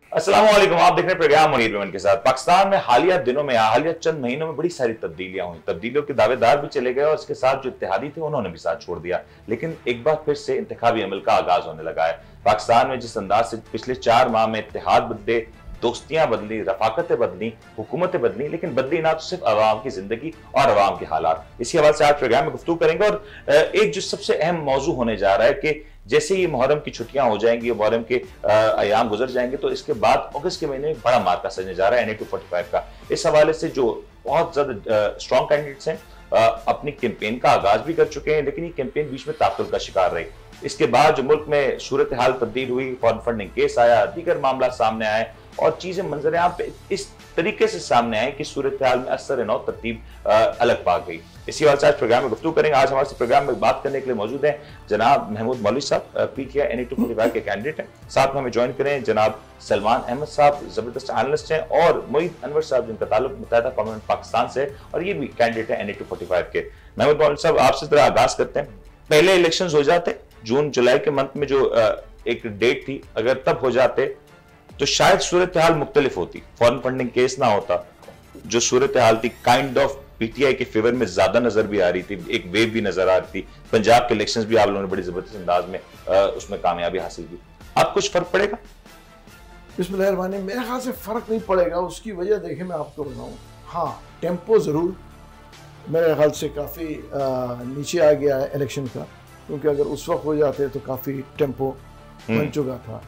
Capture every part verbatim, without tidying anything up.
अस्सलाम वालेकुम, आप देख रहे हैं प्रोग्राम मुनीर मेमन के साथ। पाकिस्तान में हालिया दिनों में हालिया चंद महीनों में बड़ी सारी तब्दीलियां हुई। तब्दीलियों के दावेदार भी चले गए और उसके साथ जो इत्तेहादी थे उन्होंने भी साथ छोड़ दिया। लेकिन एक बार फिर से इंतखाबी अमल का आगाज होने लगा है। पाकिस्तान में जिस अंदाज से पिछले चार माह में इत्तेहाद बदले, दोस्तियां बदली, रफाकतें बदली, हुकूमतें बदली, लेकिन बदली ना तो सिर्फ अवाम की जिंदगी और अवाम के हालात। इसी हवाले से आज प्रोग्राम में गुफ्तगू करेंगे और एक जो सबसे अहम मौजू होने जा रहा है कि जैसे ही मुहर्रम की छुट्टियां हो जाएंगी, मुहर्रम के अयाम गुजर जाएंगे, तो इसके बाद अगस्त के महीने में बड़ा मार्का सजने जा रहा है N A two forty five का। इस हवाले से जो बहुत ज्यादा स्ट्रॉन्ग कैंडिडेट्स हैं अपनी कैंपेन का आगाज भी कर चुके हैं, लेकिन ये कैंपेन बीच में तातुल का शिकार रही। इसके बाद जो मुल्क में सूरत हाल तब्दील हुई, फॉरेन फंडिंग केस आया, दीगर मामला सामने आए और चीजें मंजर आम पे इस तरीके से सामने आए कि सूरत हाल में असर नौ तरतीब अलग पा गई। इसी वजह से आज प्रोग्राम में गुफ्तगू करेंगे। आज हमारे प्रोग्राम में बात करने के लिए मौजूद हैं जनाब महमूद मौलवी साहब, PTI N A two forty five के कैंडिडेट हैं। साथ में हमें ज्वाइन करें जनाब सलमान अहमद साहब, जबरदस्त एनालिस्ट हैं, और मोईद अनवर साहब जिनका ताल्लुक मुत्तहिदा कौम पाकिस्तान से और ये भी कैंडिडेट है N A two forty five के। महमूद मौलवी साहब, आपसे जरा आगाज करते हैं। पहले इलेक्शन हो जाते जून जुलाई के मंथ में, जो एक डेट थी, अगर तब हो जाते तो शायद सूरत हाल मुख्तलिफ होती, फॉरेन फंडिंग केस ना होता, जो सूरत हाल थी काइंड ऑफ पीटीआई के फेवर में ज्यादा नजर भी आ रही थी, एक वेव भी नजर आ रही थी। पंजाब के इलेक्शंस भी आप लोगों ने बड़ी जबरदस्त अंदाज में आ, उसमें कामयाबी हासिल की। अब कुछ फर्क पड़ेगा? बिस्मिल्लाहिर्रहमानिर्रहीम, मेरे ख्याल से फर्क नहीं पड़ेगा। उसकी वजह देखें, मैं आपको बताऊं, हाँ टेम्पो जरूर मेरे ख्याल से काफ़ी नीचे आ गया है इलेक्शन का, क्योंकि अगर उस वक्त हो जाते तो काफ़ी टेम्पो बन चुका था।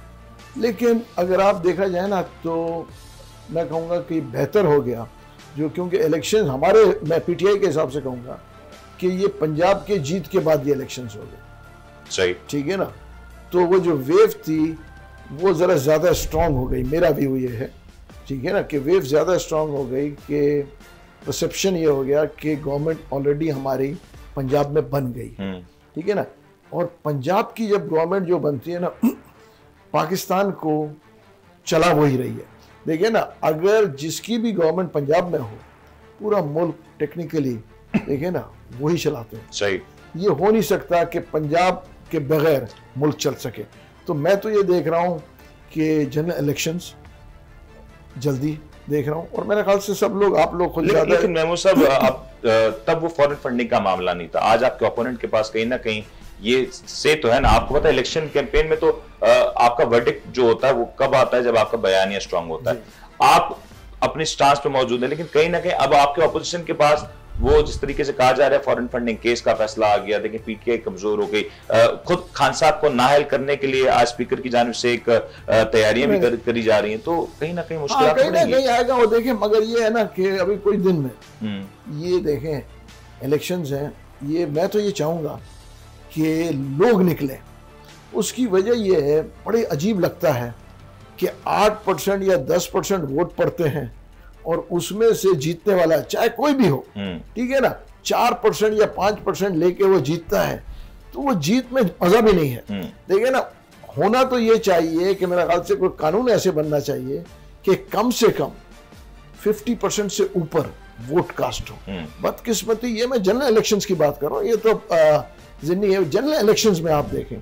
लेकिन अगर आप देखा जाए ना, तो मैं कहूँगा कि बेहतर हो गया, जो क्योंकि इलेक्शन हमारे, मैं पीटीआई के हिसाब से कहूँगा कि ये पंजाब के जीत के बाद ये इलेक्शंस हो गए। सही, ठीक है ना। तो वो जो वेव थी वो ज़रा ज़्यादा स्ट्रॉन्ग हो गई, मेरा व्यू ये है, ठीक है ना, कि वेव ज़्यादा स्ट्रॉन्ग हो गई, कि परसेप्शन ये हो गया कि गवर्नमेंट ऑलरेडी हमारी पंजाब में बन गई, ठीक है ना। और पंजाब की जब गवर्नमेंट जो बनती है ना, पाकिस्तान को चला वही रही है। देखिए ना, अगर जिसकी भी गवर्नमेंट पंजाब में हो, पूरा मुल्क टेक्निकली देखिए ना वही चलाते हैं। सही, ये हो नहीं सकता कि पंजाब के बगैर मुल्क चल सके। तो मैं तो ये देख रहा हूँ कि जनरल इलेक्शंस जल्दी देख रहा हूँ, और मेरे ख्याल से सब लोग, आप लोग खुद ले, लेकिन महमूद साहब, आप तब वो फॉरेन फंडिंग का मामला नहीं था। आज आपके ओपोनेंट के पास कहीं ना कहीं ये से तो है ना, आपको पता है इलेक्शन कैंपेन में तो आ, आपका वर्डिक्ट जो होता है वो कब आता है, जब आपका बयानिया स्ट्रांग होता है। आप अपने स्टांस पे मौजूद है, लेकिन कहीं ना कहीं अब आपके ऑपोजिशन के पास वो जिस तरीके से कहा जा रहा है फॉरेन फंडिंग केस का फैसला आ गया, देखिए पीटीआई कमजोर हो गई। खुद खान साहब को नाअहल करने के लिए आज स्पीकर की जानिब से एक तैयारियां भी कर, करी जा रही हैं, तो कहीं ना कहीं मुश्किल कहीं ना कहीं आएगा वो। देखें, मगर ये है ना कि अभी कुछ दिन में ये देखें इलेक्शंस हैं, ये मैं तो ये चाहूंगा कि लोग निकले। उसकी वजह यह है, बड़े अजीब लगता है कि आठ परसेंट या दस परसेंट वोट पड़ते हैं और उसमें से जीतने वाला चाहे कोई भी हो, ठीक है ना, चार परसेंट या पांच परसेंट लेके वो जीतता है, तो वो जीत में मजा भी नहीं है। देखिए ना, होना तो ये चाहिए कि मेरा ख्याल से कोई कानून ऐसे बनना चाहिए कि कम से कम फिफ्टी परसेंट से ऊपर वोट कास्ट हो। बदकिस्मती, ये मैं जनरल इलेक्शंस की बात कर रहा हूँ, ये तो आ, जिन्नी है। जनरल इलेक्शंस में आप देखें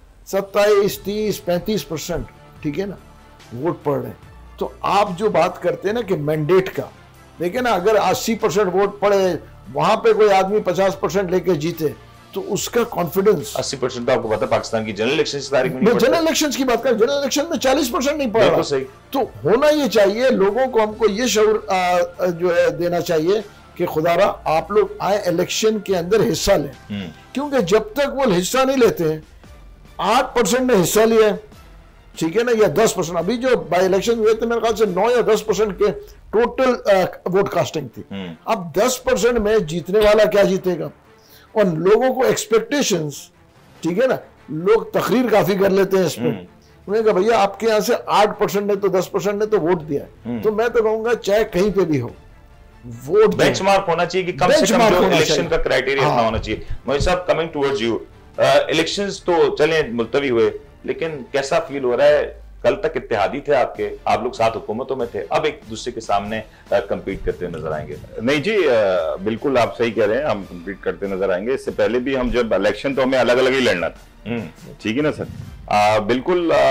सत्ताईस तीस पैंतीस परसेंट, ठीक है ना, वोट पड़ रहे हैं। तो आप जो बात करते हैं ना कि मैंडेट का, देखिए ना, अगर अस्सी परसेंट वोट पड़े, वहां पे कोई आदमी पचास परसेंट लेके जीते, तो उसका कॉन्फिडेंस। अस्सी परसेंट तो आपको पता पाकिस्तान की जनरल इलेक्शन की तारीख में, जनरल इलेक्शन की बात करें, जनरल इलेक्शन में चालीस परसेंट नहीं पड़ रहा। सही, तो होना ये चाहिए, लोगों को हमको ये शऊर जो है देना चाहिए कि खुदारा आप लोग आए इलेक्शन के अंदर हिस्सा लें, क्योंकि जब तक वो हिस्सा नहीं लेते, आठ परसेंट ने हिस्सा लिया, ठीक है ना, या दस परसेंट, अभी जो बाई इलेक्शन हुए थे मेरे ख्याल से नौ या दस परसेंट के टोटल वोट कास्टिंग थी। अब दस परसेंट में जीतने वाला क्या जीतेगा, और लोगों को एक्सपेक्टेशंस, ठीक है ना, लोग तकरीर काफी कर लेते हैं इस पर। उन्होंने कहा भैया आपके यहाँ से आठ परसेंट ने तो दस परसेंट ने तो वोट दिया है, तो मैं तो कहूंगा चाहे कहीं पे भी हो, वोट बेंचमार्क होना चाहिए कि कम से कम जो इलेक्शन का क्राइटेरिया हाँ। होना चाहिए। मोहित साहब, कमिंग टुवर्ड्स यू, इलेक्शंस तो चले मुलतवी हुए, लेकिन कैसा फील हो रहा है? कल तक इत्तेहादी थे आपके, आप लोग साथ हुकूमतों में थे, अब एक दूसरे के सामने कम्पीट करते हुए नजर आएंगे? नहीं जी, आ, बिल्कुल आप सही कह रहे हैं, हम कम्पीट करते नजर आएंगे। इससे पहले भी हम जब इलेक्शन तो हमें अलग अलग ही लड़ना था, ठीक है ना सर। आ, बिल्कुल आ,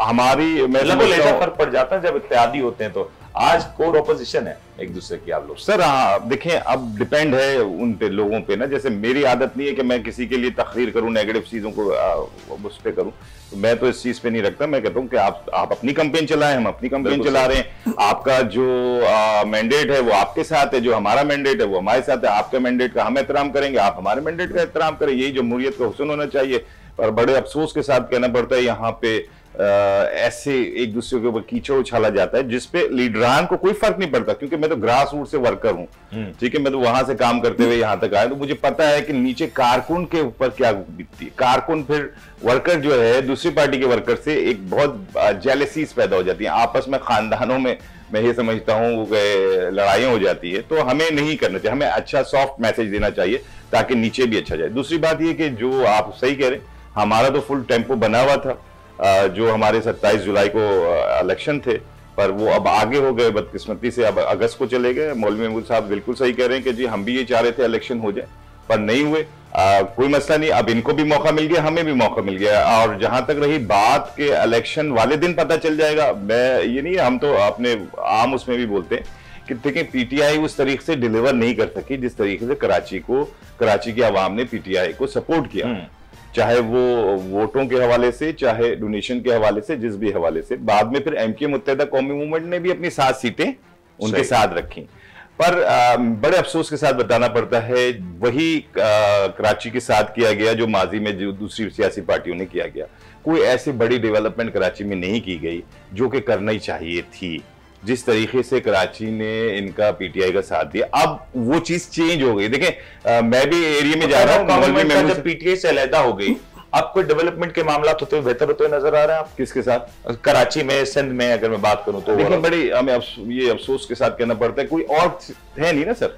हमारी मैं लेजा फर्क पड़ जाता है जब इत्तेहादी होते हैं। तो आज कोर ऑपोजिशन है एक दूसरे की आप लोग। सर हाँ देखें, अब डिपेंड है उन पे लोगों पे ना। जैसे मेरी आदत नहीं है कि मैं किसी के लिए तकरीर करूं, नेगेटिव चीजों को उस पे करूं, तो मैं तो इस चीज पे नहीं रखता। मैं कहता हूं कि आप आप अपनी कैंपेन चलाएं, हम अपनी कैंपेन चला रहे हैं। आपका जो मैंडेट है वो आपके साथ है, जो हमारा मैंडेट है वो हमारे साथ है। आपके मैंडेट का हम एहतराम करेंगे, आप हमारे मैंडेट का एहतराम करें। यही जमहूरियत का हुस्न होना चाहिए। पर बड़े अफसोस के साथ कहना पड़ता है यहाँ पे आ, ऐसे एक दूसरे के ऊपर कीचड़ उछाला जाता है जिसपे लीडरान को कोई फर्क नहीं पड़ता। क्योंकि मैं तो ग्रास रूट से वर्कर हूँ, ठीक है, मैं तो वहां से काम करते हुए यहाँ तक आया, तो मुझे पता है कि नीचे कारकुन के ऊपर क्या बीतती है। कारकुन फिर वर्कर जो है दूसरी पार्टी के वर्कर से एक बहुत जेलसीज पैदा हो जाती है आपस में, खानदानों में मैं ये समझता हूँ लड़ाइयां हो जाती है। तो हमें नहीं करना चाहिए, हमें अच्छा सॉफ्ट मैसेज देना चाहिए ताकि नीचे भी अच्छा जाए। दूसरी बात ये कि जो आप सही कह रहे हैं, हमारा तो फुल टेम्पो बना हुआ था। जो हमारे सत्ताईस जुलाई को इलेक्शन थे, पर वो अब आगे हो गए बदकिस्मती से, अब अगस्त को चले गए। मौलवी महमूद साहब बिल्कुल सही कह रहे हैं कि जी हम भी ये चाह रहे थे इलेक्शन हो जाए, पर नहीं हुए। आ, कोई मसला नहीं, अब इनको भी मौका मिल गया, हमें भी मौका मिल गया। और जहां तक रही बात के इलेक्शन वाले दिन पता चल जाएगा, मैं ये नहीं, हम तो अपने आम उसमें भी बोलते हैं कि देखिए पीटीआई उस तरीके से डिलीवर नहीं कर सकी जिस तरीके से कराची को, कराची की आवाम ने पीटीआई को सपोर्ट किया, चाहे वो वोटों के हवाले से, चाहे डोनेशन के हवाले से, जिस भी हवाले से। बाद में फिर एमके मुत्तहिदा कौमी मूवमेंट ने भी अपनी सात सीटें उनके साथ रखी। पर आ, बड़े अफसोस के साथ बताना पड़ता है वही कराची के साथ किया गया जो माजी में जो दूसरी सियासी पार्टियों ने किया गया। कोई ऐसी बड़ी डेवलपमेंट कराची में नहीं की गई जो कि करना ही चाहिए थी। जिस तरीके से कराची ने इनका पीटीआई का साथ दिया, अब वो चीज चेंज हो गई। देखें मैं भी एरिया में जा रहा हूँ, जब पीटीआई से अलहदा हो गई, अब कोई डेवलपमेंट के मामला होते हुए बेहतर होते हुए नजर आ रहे हैं आप किसके साथ? कराची में, सिंध में अगर मैं बात करूं तो। देखिए बड़ी हमें ये अफसोस के साथ कहना पड़ता है, कोई और है नहीं ना सर।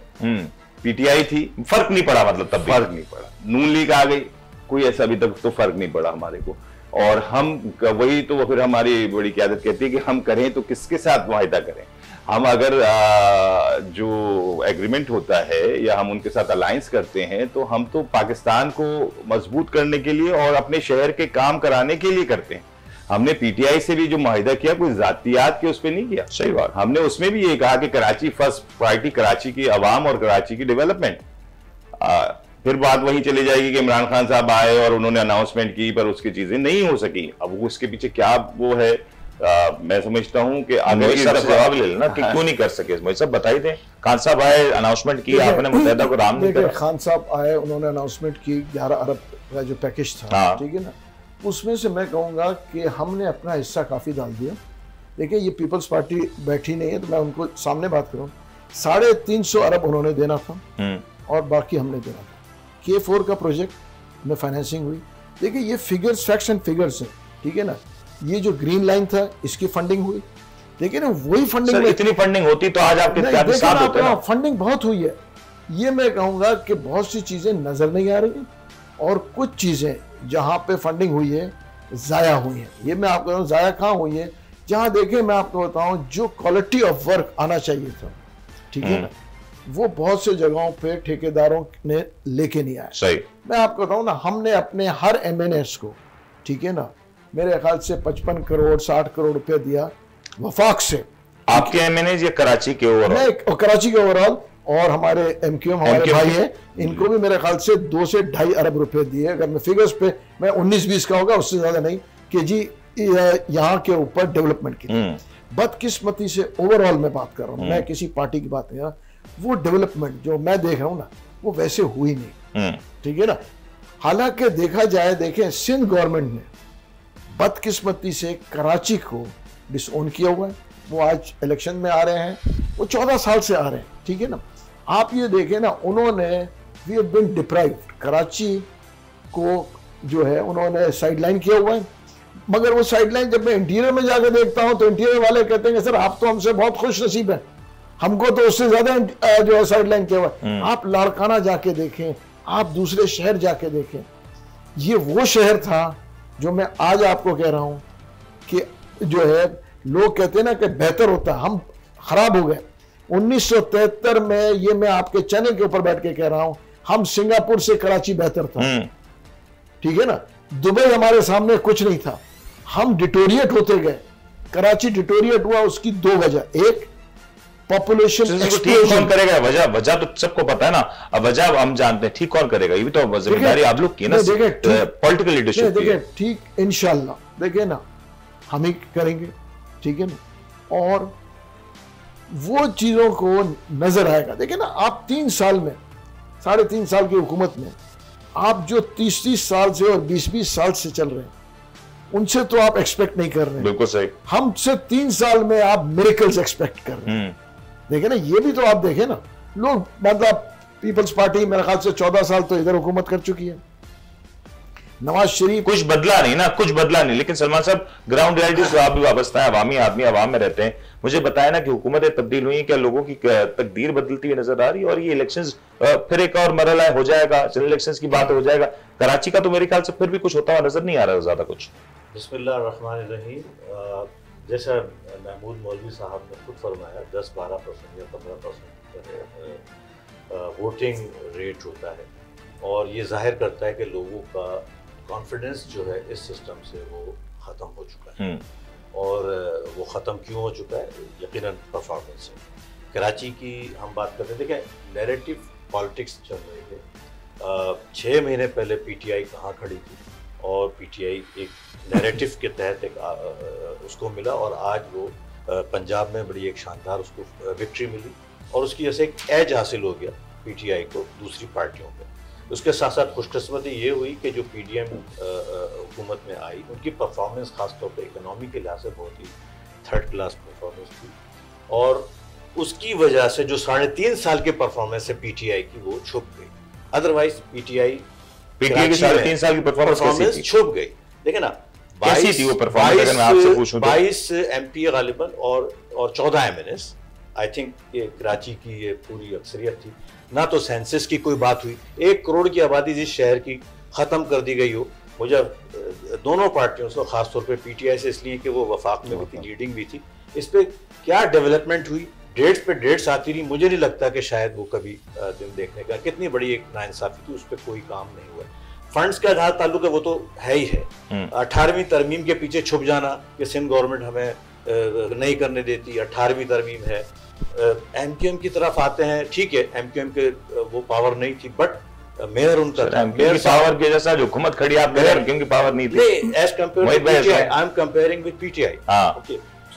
पीटीआई थी, फर्क नहीं पड़ा, मतलब तब फर्क नहीं पड़ा। नून लीग आ गई, कोई ऐसा अभी तक तो फर्क नहीं पड़ा हमारे को। और हम वही तो वो फिर हमारी बड़ी क़यादत कहती है कि हम करें तो किसके साथ वाहिदा करें। हम अगर आ, जो एग्रीमेंट होता है या हम उनके साथ अलायंस करते हैं तो हम तो पाकिस्तान को मजबूत करने के लिए और अपने शहर के काम कराने के लिए करते हैं। हमने पीटीआई से भी जो मुआहिदा किया कोई जातियात के उस पर नहीं किया। सही बात। हमने उसमें भी ये कहा कि कराची फर्स्ट प्रायोरिटी, कराची की आवाम और कराची की डेवलपमेंट। फिर बात वहीं चली जाएगी कि इमरान खान साहब आए और उन्होंने अनाउंसमेंट की पर उसकी चीजें नहीं हो सकी। अब वो उसके पीछे क्या वो है, आ, मैं समझता हूं कि आगे जवाब ले लेना कि क्यों नहीं कर सके। मुझे सब बताई दें। खान साहब आए, अनाउंसमेंट की, आपने मुत्तहिदा को राम नहीं करा। खान साहब आए, उन्होंने अनाउंसमेंट की, ग्यारह अरब का जो पैकेज था, ठीक है ना, उसमें से मैं कहूँगा कि हमने अपना हिस्सा काफ़ी डाल दिया। देखिए ये पीपल्स पार्टी बैठी नहीं है तो मैं उनको सामने बात करूँ, साढ़े तीन सौ अरब उन्होंने देना था और बाकी हमने देना था। के फोर का प्रोजेक्ट में फाइनेंसिंग हुई। देखिए ये फिगर्स, फैक्ट्स एंड फिगर्स हैं, ठीक है ना। ये जो ग्रीन लाइन था इसकी फंडिंग हुई, देखिए ना, वही फंडिंग में इतनी फंडिंग होती तो आज आपके साथ होते ना। फंडिंग बहुत हुई है। ये मैं कहूँगा कि बहुत सी चीज़ें नज़र नहीं आ रही और कुछ चीज़ें जहाँ पे फंडिंग हुई है ज़ाया हुई है। ये मैं आपको बताऊँ ज़ाया कहाँ हुई है, जहाँ देखें मैं आपको बताऊँ जो क्वालिटी ऑफ वर्क आना चाहिए था, ठीक है ना, वो बहुत से जगहों पे ठेकेदारों ने लेके नहीं आया। सही। मैं आपको बताऊँ ना, हमने अपने हर एम एन एस को, ठीक है ना, मेरे ख्याल से पचपन करोड़ साठ करोड़ रुपया दिया वफाक से। आपके एम एन एस या कराची के ओवरऑल? कराची के ओवरऑल, और हमारे एम क्यू एम हमारे भाई हैं, इनको भी मेरे ख्याल से दो से ढाई अरब रुपए दिए। अगर मैं फिगर्स पे मैं उन्नीस बीस का होगा, उससे ज्यादा नहीं, कि जी यहाँ के ऊपर डेवलपमेंट की। बदकिस्मती से ओवरऑल मैं बात कर रहा हूँ, मैं किसी पार्टी की बात नहीं कर रहा, वो डेवलपमेंट जो मैं देख रहा हूँ ना वो वैसे हुई नहीं, ठीक है ना। हालांकि देखा जाए, देखें सिंध गवर्नमेंट ने बदकिस्मती से कराची को डिसओन किया हुआ है। वो आज इलेक्शन में आ रहे हैं, वो चौदह साल से आ रहे हैं, ठीक है ना। आप ये देखें ना, उन्होंने we have been deprived, Karachi को जो है उन्होंने साइडलाइन किया हुआ है। मगर वो साइडलाइन जब मैं इंटीरियर में जाकर देखता हूँ तो इंटीरियर वाले कहते हैं सर आप तो हमसे बहुत खुश नसीब हैं, हमको तो उससे ज्यादा जो है साइडलाइन किया हुआ है। आप लाड़काना जाके देखें, आप दूसरे शहर जाके देखें, ये वो शहर था जो मैं आज आपको कह रहा हूं कि जो है लोग कहते हैं ना कि बेहतर होता, हम खराब हो गए। उन्नीस सौ तिहत्तर में, ये मैं आपके चैनल के ऊपर बैठ के कह रहा हूं, हम सिंगापुर से कराची बेहतर था, ठीक है ना। दुबई हमारे सामने कुछ नहीं था, हम डिटोरिएट होते गए, कराची डिटोरिएट हुआ, उसकी दो वजह, एक पॉपुलेशन ठीक कौन करेगा, वजह वजह तो सबको पता है ना, अब वजह हम जानते हैं, ठीक कौन करेगा, ये भी तो जिम्मेदारी आप लोग की ना, पॉलिटिकल लीडरशिप। देखिए ठीक इंशाल्लाह, देखिए ना हम ही करेंगे, ठीक है ना, और वो चीजों को नजर आएगा। देखिए ना, आप तीन साल में, साढ़े तीन साल की हुकूमत में आप जो तीस तीस साल से और बीस बीस साल से चल रहे हैं, उनसे तो आप एक्सपेक्ट नहीं कर रहे हैं। बिल्कुल सही। हमसे तीन साल में आप मिरेकल्स एक्सपेक्ट कर रहे हैं। देखे ना, ये भी तो आप देखें ना, लोग मतलब पीपल्स पार्टी मेरे ख्याल से चौदह साल तो इधर हुकूमत कर चुकी है, नवाज शरीफ कुछ बदला नहीं ना, कुछ बदला नहीं। लेकिन सलमान साहब, ग्राउंड रियलिटी से आप भी वाबस्ता है, अवामी आदमी अवाम में रहते हैं, मुझे बताया ना कि हुकूमतें तब्दील हुई, क्या लोगों की तकदीर बदलती हुई नजर आ रही है, और ये इलेक्शंस फिर एक और मरहला हो जाएगा, जनरल इलेक्शंस की बात हो जाएगा। कराची का तो मेरे ख्याल से फिर भी कुछ होता हुआ नजर नहीं आ रहा है ज्यादा कुछ। बिस्मिल्लाह रहमान रहीम। जैसा महमूद मौलवी साहब ने खुद फरमाया, दस बारह परसेंट या पंद्रह परसेंट वोटिंग रेट होता है, और ये जाहिर करता है कि लोगों का कॉन्फिडेंस जो है इस सिस्टम से वो ख़त्म हो चुका है। और वो ख़त्म क्यों हो चुका है? यकीनन परफॉर्मेंस से। कराची की हम बात करते हैं, देखें नैरेटिव पॉलिटिक्स चल रही है। छः महीने पहले पीटीआई कहाँ खड़ी थी, और पीटीआई एक नैरेटिव के तहत एक आ, उसको मिला, और आज वो पंजाब में बड़ी एक शानदार उसको विक्ट्री मिली, और उसकी जैसे एक एज हासिल हो गया पीटीआई को दूसरी पार्टियों पे। उसके साथ साथ खुशकिस्मती ये हुई कि जो पीडीएम हुकूमत में आई, उनकी परफॉर्मेंस खासतौर पर इकनॉमी के लिहाज से बहुत ही थर्ड क्लास परफॉर्मेंस थी, और उसकी वजह से जो साढ़े तीन साल के परफॉर्मेंस है पीटीआई की, वो छुप गई। अदरवाइज पीटीआई पीटीआई की साढ़े तीन साल की परफॉर्मेंस छुप गई। देखिए ना, बाईस एमपी गालिबन और और चौदह एमएनएस, आई थिंक ये कराची की ये पूरी अक्सरियत थी। ना तो सेंसस की कोई बात हुई, एक करोड़ की आबादी जिस शहर की ख़त्म कर दी गई हो। मुझे दोनों पार्टियों से, खासतौर पे पीटीआई से इसलिए कि वो वफाक में भी थी, लीडिंग भी थी, इस पर क्या डेवलपमेंट हुई, डेट्स पे डेट्स आती रही। मुझे नहीं लगता कि शायद वो कभी दिन देखने का, कितनी बड़ी एक नाइंसाफी थी, उस पर कोई काम नहीं हुआ। फंड्स का जहाँ ताल्लुक है वो तो है ही है। अठारहवीं तरमीम के पीछे छुप जाना कि सिंध गवर्नमेंट हमें नहीं करने देती, अठारहवीं तरमीम है। एमक्यूएम की तरफ आते हैं, ठीक है, एमक्यूएम के वो पावर नहीं थी, बट मेयर उनका मेयर पावर के जैसा जो हुकूमत खड़ी आप कह रहे हैं, क्योंकि पावर नहीं थी। As compared with PTI, I am comparing with PTI. Okay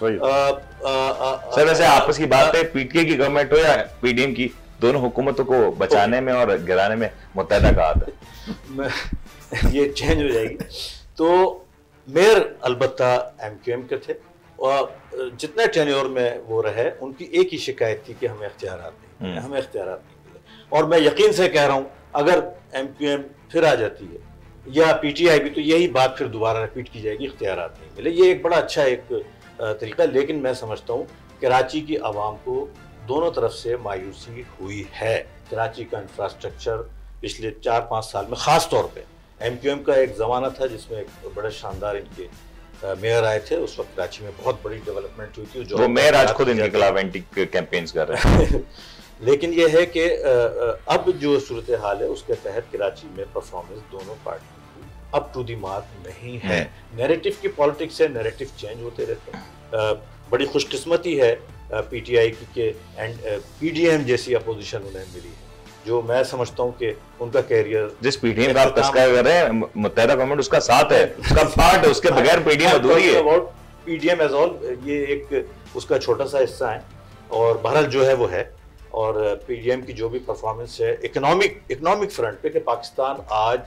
sir, वैसे आपस की बात है, पीटीआई की गवर्नमेंट हो या पीडीएम की, दोनों हुकूमतों को बचाने में और गिराने में मुत्तहदा का हाथ है। ये चेंज हो जाएगी। तो मेयर अलबत्ता एमक्यूएम के थे, और जितने टेन्योर में वो रहे, उनकी एक ही शिकायत थी कि हमें इख्तियारात नहीं मिले, हमें इख्तियारात नहीं मिले। और मैं यकीन से कह रहा हूँ, अगर एमक्यूएम फिर आ जाती है या पीटीआई भी, तो यही बात फिर दोबारा रिपीट की जाएगी, इख्तियारात नहीं मिले। ये एक बड़ा अच्छा एक तरीका। लेकिन मैं समझता हूँ कराची की आवाम को दोनों तरफ से मायूसी हुई है। कराची का इंफ्रास्ट्रक्चर पिछले चार पाँच साल में, ख़ास तौर पे एमक्यूएम का एक ज़माना था जिसमें एक बड़े शानदार इनके मेयर आए थे, उस वक्त कराची में बहुत बड़ी डेवलपमेंट हुई थी। जो वो मेयर आज खुद इनके खिलाफ एंटी कैंपेन्स कर रहे हैं। लेकिन ये है कि अब जो सूरत हाल है उसके तहत कराची में परफॉर्मेंस दोनों पार्टियों की अप टू दी मार्क नहीं है। नैरेटिव की पॉलिटिक्स है, नैरेटिव चेंज होते रहते हैं। बड़ी खुशकिस्मती है पीटीआई की कि पीडीएम जैसी अपोजिशन उन्हें मिली है, जो मैं समझता हूँ कि उनका कैरियर, जिस पीडीएम का आप तस्करा कर रहे हैं, मुत्तहदा गवर्नमेंट उसका साथ है, उसका पार्ट है, उसके बगैर पीडीएम अधूरी है। पीडीएम एज ऑल ये एक उसका छोटा सा हिस्सा है, और बहरहाल जो है वो है। और पीडीएम की जो भी परफॉर्मेंस है इकोनॉमिक इकोनॉमिक फ्रंट पे, कि पाकिस्तान आज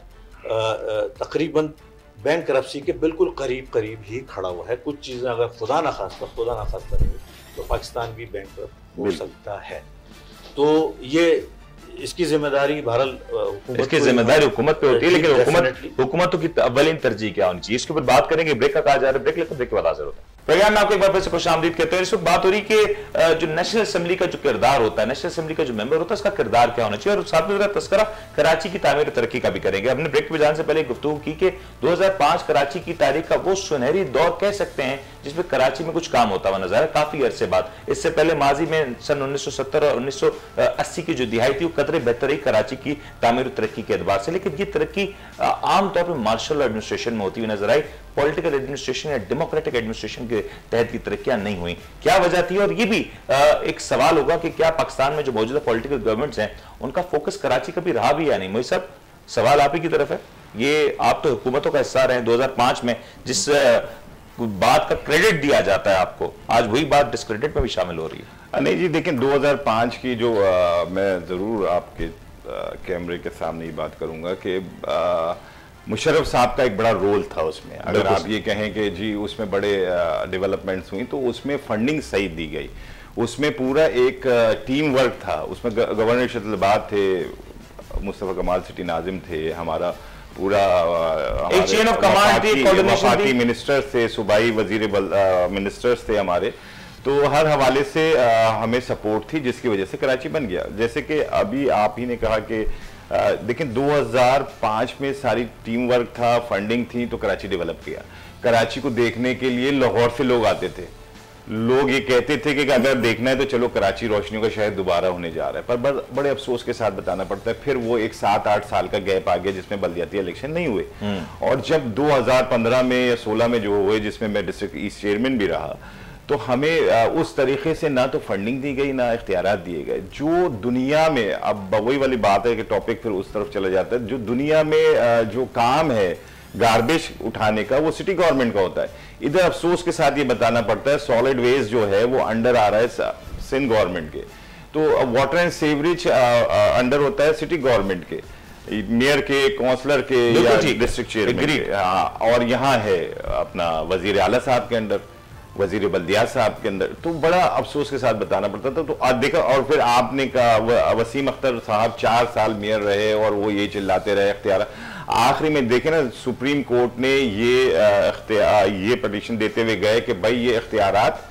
तकरीबन बैंक करप्सी के बिल्कुल करीब करीब ही खड़ा हुआ है। कुछ चीज़ें अगर खुदा ना खास्ता खुदा ना खास्ता नहीं तो पाकिस्तान भी बैंक करप्ट हो सकता है। तो ये इसकी जिम्मेदारी बहरहाल इसकी जिम्मेदारी हुकूमत पे होती है, लेकिन हुकूमत हुकूमतों की अव्वलीन तरजीह क्या होनी चाहिए, इसके ऊपर बात करेंगे। ब्रेक का कहा जा रहा है, ब्रेक लेकर ब्रेक के बाद हाजिर होता है। प्रोग्राम में आपको एक बार फिर से खुश आमदीद कहते हैं। इस वक्त बात हो रही कि जो नेशनल असेंबली का जो किरदार होता है, नेशनल असेंबली का जो मेंबर होता है, उसका किरदार क्या होना चाहिए, और साथ में तस्करा कराची की तामीर तरक्की का भी करेंगे। हमने ब्रेक पे जाने से पहले गुफ्तगू की कि दो हजार पांच कराची की तारीख का वो सुनहरी दौर कह सकते हैं जिसमें कराची में कुछ काम होता हुआ नजर है काफी अरसे बाद। इससे पहले माजी में सन उन्नीस सौ सत्तर और उन्नीस सौ अस्सी की जो दिहाई थी वो कदरे बेहतर रही कराची की तामीर तरक्की के एतबार से, लेकिन ये तरक्की आमतौर पर मार्शल एडमिनिस्ट्रेशन में होती हुई नजर आई। पॉलिटिकल एडमिनिस्ट्रेशन या डेमोक्रेटिक एडमिनिस्ट्रेशन के तहत की तरक्कियां नहीं हुई? क्या वजह थी? और ये भी एक सवाल होगा कि क्या पाकिस्तान में जो मौजूदा पॉलिटिकल गवर्नमेंट्स हैं उनका फोकस कराची का भी रहा भी या नहीं? मोई साहब, सवाल आप ही की तरफ है। ये आप तो हुकूमतों का हिस्सा रहे दो हजार पांच में, जिस बात का क्रेडिट दिया जाता है आपको, आज वही बात डिस्क्रेडिट में भी शामिल हो रही है। नहीं जी, देखिए दो हजार पांच की जो आ, मैं जरूर आपके कैमरे के सामने ये बात करूंगा कि मुशर्रफ साहब का एक बड़ा रोल था उसमें। अगर आप ये कहें कि जी उसमें बड़े डेवलपमेंट्स हुई, तो उसमें फंडिंग सही दी गई, उसमें पूरा एक टीम वर्क था। उसमें गवर्नर शतलबाद थे, मुस्तफ़ा कमाल सिटी नाजिम थे, हमारा पूरा एक चेन ऑफ कमांड थी, कोऑर्डिनेशन थी, मिनिस्टर्स थे, सूबाई वजीर मिनिस्टर्स थे हमारे, तो हर हवाले से आ, हमें सपोर्ट थी, जिसकी वजह से कराची बन गया। जैसे कि अभी आप ही ने कहा कि लेकिन दो हज़ार पाँच में सारी टीम वर्क था, फंडिंग थी, तो कराची डेवलप किया। कराची को देखने के लिए लाहौर से लोग आते थे, लोग ये कहते थे कि अगर देखना है तो चलो कराची रोशनियों का शहर दोबारा होने जा रहा है। पर बड़े अफसोस के साथ बताना पड़ता है, फिर वो एक सात आठ साल का गैप आ गया जिसमें बल्दियाती इलेक्शन नहीं हुए। और जब दो हज़ार पंद्रह में या सोलह में जो हुए, जिसमें मैं डिस्ट्रिक्ट ईस्ट चेयरमैन भी रहा, तो हमें उस तरीके से ना तो फंडिंग दी गई, ना इख्तियारात दिए गए। जो दुनिया में, अब वही वाली बात है कि टॉपिक फिर उस तरफ चला जाता है, जो दुनिया में जो काम है गार्बेज उठाने का, वो सिटी गवर्नमेंट का होता है। इधर अफसोस के साथ ये बताना पड़ता है सॉलिड वेस्ट जो है वो अंडर आ रहा है सिंध गवर्नमेंट के, तो वाटर एंड सीवरेज अंडर होता है सिटी गवर्नमेंट के, मेयर के, काउंसलर के या डिस्ट्रिक्ट चेयरमैन के। हाँ, और यहाँ है अपना वजीर आला साहब के अंदर, वजीर बल्दियात साहब के अंदर। तो बड़ा अफसोस के साथ बताना पड़ता था। तो आज देखा, और फिर आपने कहा वसीम अख्तर साहब चार साल मेयर रहे और वो ये चिल्लाते रहे इख्तियार। आखिरी में देखे ना, सुप्रीम कोर्ट ने ये ये पटिशन देते हुए गए कि भाई ये इख्तियारात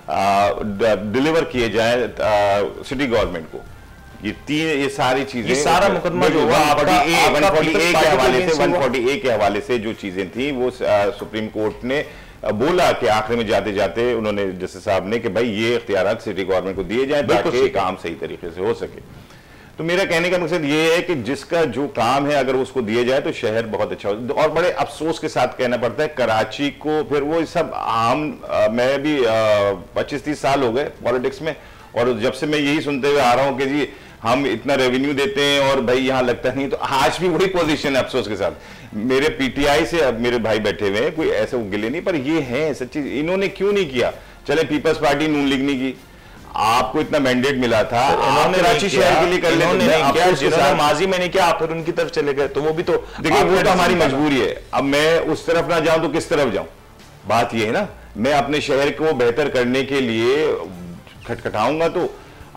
डिलीवर किए जाए सिटी गवर्नमेंट को। ये तीन ये सारी चीजें, ये सारा मुकदमा जो हुआ एक सौ चालीस ए के हवाले से एक सौ चालीस ए के हवाले से जो चीजें थी वो सुप्रीम कोर्ट ने बोला कि आखिर में जाते जाते उन्होंने जस्टिस साहब ने कि भाई ये इख्तियारात सिटी गवर्नमेंट को दिए जाएं ताकि काम सही तरीके से हो सके। तो मेरा कहने का मकसद ये है कि जिसका जो काम है अगर उसको दिए जाए तो शहर बहुत अच्छा हो। और बड़े अफसोस के साथ कहना पड़ता है कराची को, फिर वो सब आम, मैं भी पच्चीस तीस साल हो गए पॉलिटिक्स में, और जब से मैं यही सुनते हुए आ रहा हूँ कि जी हम इतना रेवेन्यू देते हैं और भाई यहाँ लगता नहीं, तो आज भी वही पोजीशन है अफसोस के साथ। मेरे पीटीआई से अब मेरे भाई बैठे हुए हैं, कोई ऐसे गिले नहीं, पर ये है सच्ची। इन्होंने क्यों नहीं किया? चले पीपल्स पार्टी नून लीग नहीं की, आपको इतना मैंडेट मिला था, इन्होंने कराची शहर के लिए कर लेते, माजी में नहीं किया, आप फिर उनकी तरफ चले गए, तो वो भी तो देखिए वो तो हमारी मजबूरी है। अब मैं उस तरफ ना जाऊं तो किस तरफ जाऊं? बात ये है ना, मैं अपने शहर को बेहतर करने के लिए खटखटाऊंगा तो,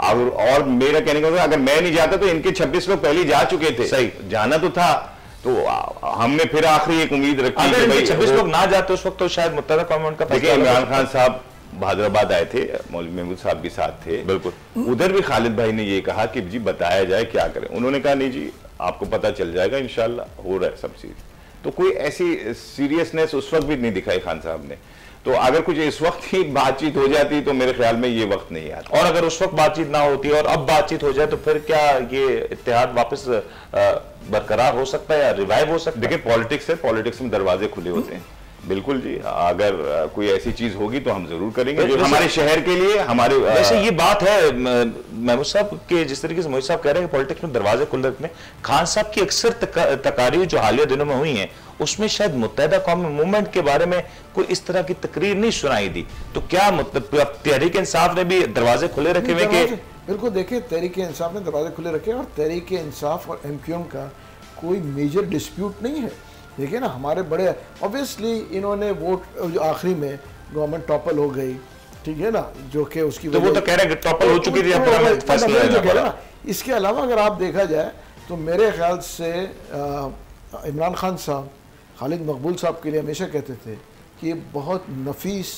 और मेरा कहने का अगर मैं नहीं जाता तो इनके छब्बीस लोग पहले जा चुके थे, सही जाना तो था। तो हमने फिर आखिरी एक उम्मीद रखी कि भाई छब्बीस लोग ना जाते उस वक्त तो शायद मुत्तहदा गवर्नमेंट का। देखिए इमरान खान साहब हैदराबाद आए थे, मौलवी महमूद साहब के साथ थे, बिल्कुल उधर भी खालिद भाई ने ये कहा कि जी बताया जाए क्या करें। उन्होंने कहा नहीं जी आपको पता चल जाएगा, इंशाल्लाह हो रहा है सब चीज। तो कोई ऐसी सीरियसनेस उस वक्त भी नहीं दिखाई खान साहब ने। तो अगर कुछ इस वक्त ही बातचीत हो जाती तो मेरे ख्याल में ये वक्त नहीं आता। और अगर उस वक्त बातचीत ना होती और अब बातचीत हो जाए तो फिर क्या ये इत्तेहाद वापस बरकरार हो सकता है या रिवाइव हो सकता है? देखिए पॉलिटिक्स है, पॉलिटिक्स में दरवाजे खुले होते हैं। बिल्कुल जी, अगर कोई ऐसी चीज होगी तो हम जरूर करेंगे जो हमारे शहर के लिए, हमारे वैसे ये बात है महमूद साहब के, जिस तरीके से मोहित साहब कह रहे हैं पॉलिटिक्स में दरवाजे खुले रखने, खान साहब की अक्सर तकारीर जो हालिया दिनों में हुई हैं उसमें शायद मुत्तहदा कौमी मूवमेंट के बारे में कोई इस तरह की तकरीर नहीं सुनाई दी। तो क्या तहरीक इंसाफ ने भी दरवाजे खुले रखे हुए? कि बिल्कुल, देखिए तहरीक इंसाफ ने दरवाजे खुले रखे और तहरीक इंसाफ और एमक्यूएम का कोई मेजर डिस्प्यूट नहीं है। देखिए ना, हमारे बड़े ऑब्वियसली इन्होंने वोट जो आखिरी में गवर्नमेंट टॉपल हो गई, ठीक है ना, जो कि उसकी तो वो तो कह रहे हैं टॉपल हो चुकी थी। इसके अलावा अगर आप देखा जाए तो मेरे ख्याल से इमरान खान साहब खालिद मकबूल साहब के लिए हमेशा कहते थे कि ये बहुत नफीस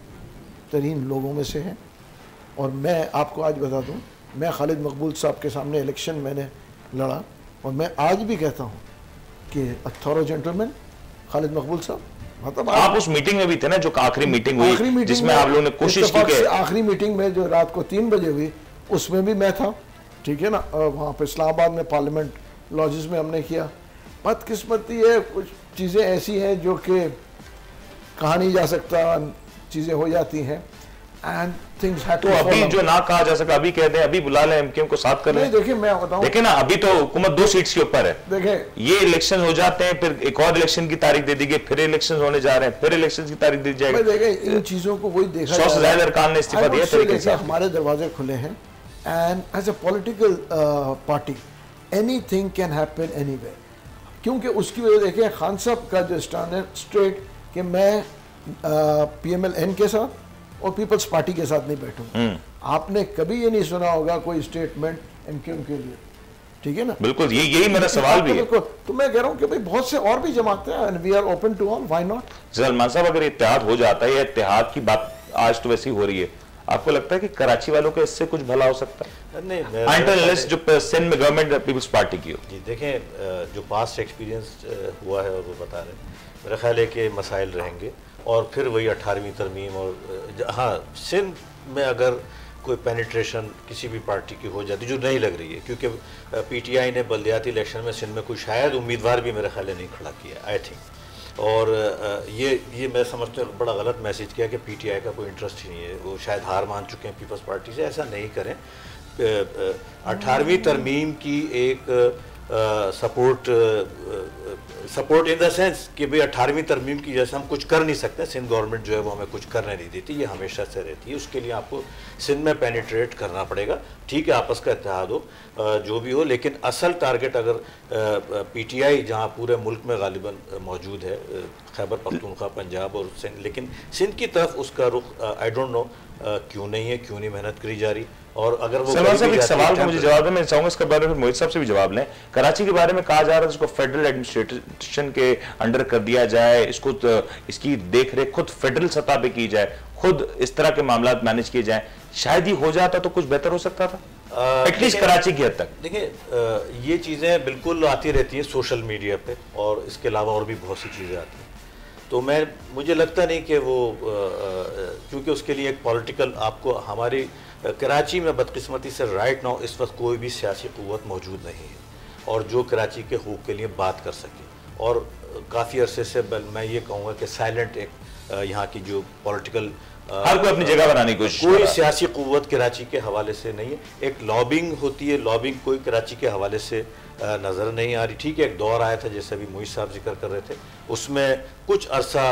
तरीन लोगों में से हैं। और मैं आपको आज बता दूं, मैं खालिद मकबूल साहब के सामने इलेक्शन मैंने लड़ा और मैं आज भी कहता हूं कि अ थॉरो जेंटलमैन खालिद मकबूल साहब। मतलब आप उस मीटिंग में भी थे ना, जो आखिरी मीटिंग हुई जिसमें आप लोगों ने कोशिश की कि आखिरी मीटिंग में जो रात को तीन बजे हुई उसमें भी मैं था, ठीक है ना, वहाँ पे इस्लामाबाद में पार्लियामेंट लॉजेस में हमने किया। बदकिस्मती है, कुछ चीज़ें ऐसी हैं जो कि कहा नहीं जा सकता, चीज़ें हो जाती हैं एंड थिंग्स हैव तो अभी जो ना कहा जा सका अभी कहते हैं, अभी बुला लें एमकेएम को साथ कर लें। देखिए मैं बताऊं, देखिए ना अभी तो हुकूमत दो सीट्स के ऊपर है। देखिए ये इलेक्शन हो जाते हैं, फिर एक और इलेक्शन की तारीख दे दी गई, फिर इलेक्शन होने जा रहे हैं, फिर इलेक्शन की तारीख दी जाएगी। देखिए इन चीजों को वही देखा सौ से ज्यादा अरकान ने इस्तीफा दिया तरीके से। हमारे दरवाजे खुले हैं and as a political party anything can happen anywhere, क्योंकि उसकी वजह देखिए खान साहब का जो स्टैंड है स्ट्रेट कि मैं पीएमएल-एन के साथ और पीपल्स पार्टी के साथ नहीं बैठूंगा। आपने कभी ये नहीं सुना होगा कोई स्टेटमेंट एमकेएम के लिए, ठीक है ना? बिल्कुल, ये यही मेरा सवाल भी है। तो मैं कह रहा हूँ कि भाई बहुत से और भी जमातें हैं and we are open to all, why not? Salman साहब अगर इत्तेहाद हो जाता है, या इत्तेहाद की बात आज तो वैसी हो रही है, आपको लगता है कि कराची वालों को इससे कुछ भला हो सकता है? नहीं, जो सिंध में गवर्नमेंट पीपल्स पार्टी की हो। जी देखें, जो पास्ट एक्सपीरियंस हुआ है और वो बता रहे हैं, मेरा ख्याल है कि मसाइल रहेंगे और फिर वही अठारहवीं तरमीम। और हाँ, सिंध में अगर कोई पेनिट्रेशन किसी भी पार्टी की हो जाती जो नहीं लग रही है, क्योंकि पीटीआई ने बल्दियाती इलेक्शन में सिंध में कोई शायद उम्मीदवार भी मेरा ख्याल है नहीं खड़ा किया, आई थिंक। और ये ये मैं समझता हूँ बड़ा गलत मैसेज किया कि पीटीआई का कोई इंटरेस्ट ही नहीं है, वो शायद हार मान चुके हैं पीपल्स पार्टी से। ऐसा नहीं करें। अठारहवीं तरमीम की एक support support in the sense कि भाई अठारहवीं तरमीम की जैसे हम कुछ कर नहीं सकते, सिंध गवर्नमेंट जो है वो हमें कुछ करने नहीं देती, ये हमेशा से रहती है। उसके लिए आपको सिंध में पेनिट्रेट करना पड़ेगा। ठीक है, आपस का इत्तेहाद हो, जो भी हो, लेकिन असल टारगेट अगर पीटीआई जहाँ पूरे मुल्क में गालिबन मौजूद है, खैबर पख्तूनख्वा, पंजाब और सिंध, लेकिन सिंध की तरफ उसका रुख आई डोंट नो क्यों नहीं है, क्यों नहीं मेहनत करी जा रही। और अगर वो साहब एक सवाल का मुझे जवाब दें, मैं चाहूंगा इसके बारे में मोहित साहब से भी जवाब लें। कराची के बारे में कहा जा रहा है इसको फेडरल एडमिनिस्ट्रेशन के अंडर कर दिया जाए, इसको तो, इसकी देखरेख खुद फेडरल सतह पे की जाए, खुद इस तरह के मामला मैनेज किए जाए। शायद ही हो जाता तो कुछ बेहतर हो सकता था, एटलीस्ट कराची की हद तक। देखिए, ये चीज़ें बिल्कुल आती रहती हैं सोशल मीडिया पे, और इसके अलावा और भी बहुत सी चीज़ें आती हैं। तो मैं मुझे लगता नहीं कि वो, क्योंकि उसके लिए एक पॉलिटिकल, आपको हमारी कराची में बदकिस्मती से राइट नाउ इस वक्त कोई भी सियासी क़ुव्वत मौजूद नहीं है और जो कराची के हुकूक के लिए बात कर सके। और काफ़ी अरसे से मैं ये कहूँगा कि साइलेंट एक यहाँ की जो पॉलिटिकल, हर कोई अपनी जगह बनाने की कोशिश, कोई सियासी क़ुव्वत कराची के हवाले से नहीं है। एक लॉबिंग होती है, लॉबिंग कोई कराची के हवाले से नज़र नहीं आ रही। ठीक है, एक दौर आया था जैसे अभी मोहित साहब जिक्र कर रहे थे, उसमें कुछ अरसा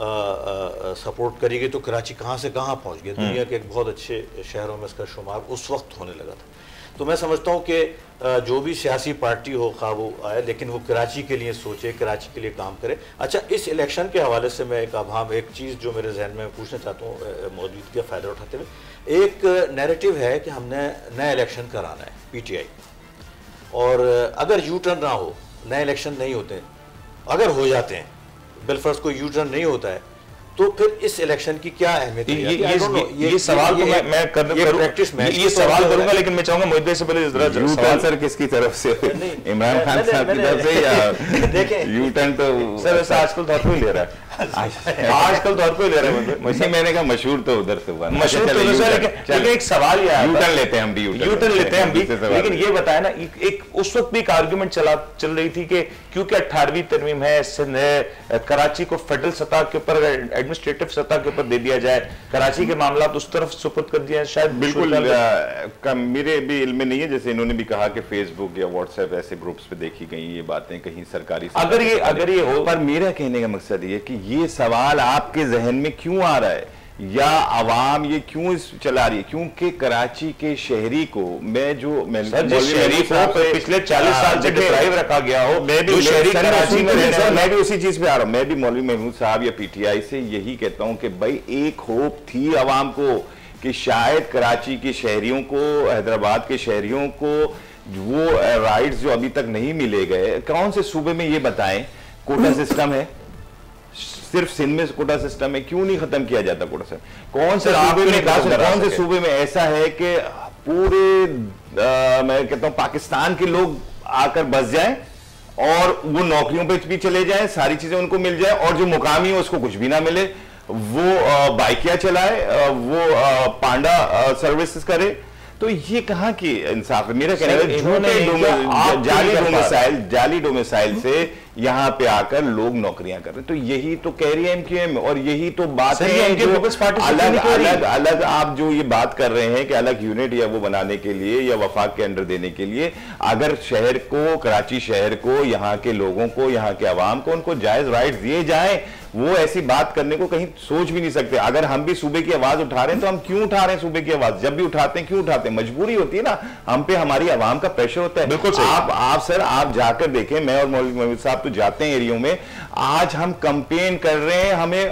सपोर्ट करी गई तो कराची कहाँ से कहाँ पहुँच गया। दुनिया के एक बहुत अच्छे शहरों में इसका शुमार उस वक्त होने लगा था। तो मैं समझता हूँ कि जो भी सियासी पार्टी हो, खा वो आए, लेकिन वो कराची के लिए सोचे, कराची के लिए काम करे। अच्छा, इस इलेक्शन के हवाले से मैं एक अभाम एक चीज़ जो मेरे जहन में पूछना चाहता हूँ मौजूदगी का फ़ायदा उठाते हुए, एक नैरेटिव है कि हमने नया इलेक्शन कराना है पीटीआई, और अगर यू टर्न ना हो, नए इलेक्शन नहीं होते, अगर हो जाते हैं, बिलफर्ज कोई यू टर्न नहीं होता है, तो फिर इस इलेक्शन की क्या अहमियत है? ये, ये, ये, ये, ये सवाल को मैं मैं कर, ये प्रैक्टिस में ये सवाल करूंगा, लेकिन मैं चाहूंगा मोहित भाई से पहले जरा यू टर्न सर किसकी तरफ से, इमरान खान साहब की तरफ से या देखें यू टर्न? तो सर वैसे आजकल तो हर कोई ले रहा है, आजकल तो हर कोई ले रहा है। वैसे मैंने कहा मशहूर तो उधर से हुआ, मशहूर तो लेकिन एक सवाल ये आया, यू टर्न लेते हैं हम भी, यू टर्न लेते हैं हम भी, लेकिन ये बताया ना, एक उस वक्त भी एक आर्गुमेंट चला चल रही थी कि क्योंकि अठारहवीं तरमीम है, सिंध है, कराची को फेडरल सतह के ऊपर, एडमिनिस्ट्रेटिव सतह के ऊपर दे दिया जाए, कराची के मामला उस तरफ सुपुर्द कर दिया, शायद बिल्कुल का मेरे भी इल्म में नहीं है। जैसे इन्होंने भी कहा कि फेसबुक या व्हाट्सएप ऐसे ग्रुप्स पे देखी गई ये बातें, कहीं सरकारी, अगर ये अगर ये हो, पर मेरा कहने का मकसद ये कि ये सवाल आपके जहन में क्यों आ रहा है, या आवाम ये क्यों चला रही है? क्योंकि कराची के शहरी को, मैं जो मैं शहरी को पिछले चालीस साल से डिप्राइव रखा गया हो, मैं भी शहरी कराची में रहने, मैं भी उसी चीज पे आ रहा हूँ। मैं भी मौलवी महमूद साहब या पीटीआई से यही कहता हूँ कि भाई एक होप थी आवाम को कि शायद कराची के शहरियों को, हैदराबाद के शहरियों को वो राइट्स जो अभी तक नहीं मिले गए। कौन से सूबे में ये बताएं कोटा सिस्टम है? सिर्फ सिंध में कोटा सिस्टम है, क्यों नहीं खत्म किया जाता कोटा सिस्टम? कौन से सूबे में कौन से सूबे में ऐसा है कि पूरे आ, मैं कहता हूं पाकिस्तान के लोग आकर बस जाएं और वो नौकरियों पे भी चले जाएं, सारी चीजें उनको मिल जाए, और जो मुकामी है उसको कुछ भी ना मिले, वो बाइकिया चलाए, वो पांडा सर्विसेज करे? तो ये कहाँ की इंसाफ है? मेरा कहना है झूठे जाली डोमिसाइल जाली डोमिसाइल से यहाँ पे आकर लोग नौकरियां कर रहे हैं। तो यही तो कह रही है एमक्यूएम, और यही तो बात सही है है जो पीपल्स पार्टी अलग अलग अलग आप जो ये बात कर रहे हैं कि अलग यूनिट या वो बनाने के लिए या वफाक के अंडर देने के लिए, अगर शहर को, कराची शहर को, यहाँ के लोगों को, यहाँ के अवाम को उनको जायज राइट दिए जाएं, वो ऐसी बात करने को कहीं सोच भी नहीं सकते। अगर हम भी सूबे की आवाज उठा रहे हैं तो हम क्यों उठा रहे हैं सूबे की आवाज? जब भी उठाते हैं क्यों उठाते हैं? मजबूरी होती है ना, हम पे हमारी आवाम का प्रेशर होता है। बिल्कुल सही। आप आप सर आप जाकर देखें, मैं और मौलवी महमूद साहब तो जाते हैं एरियो में, आज हम कंपेन कर रहे हैं, हमें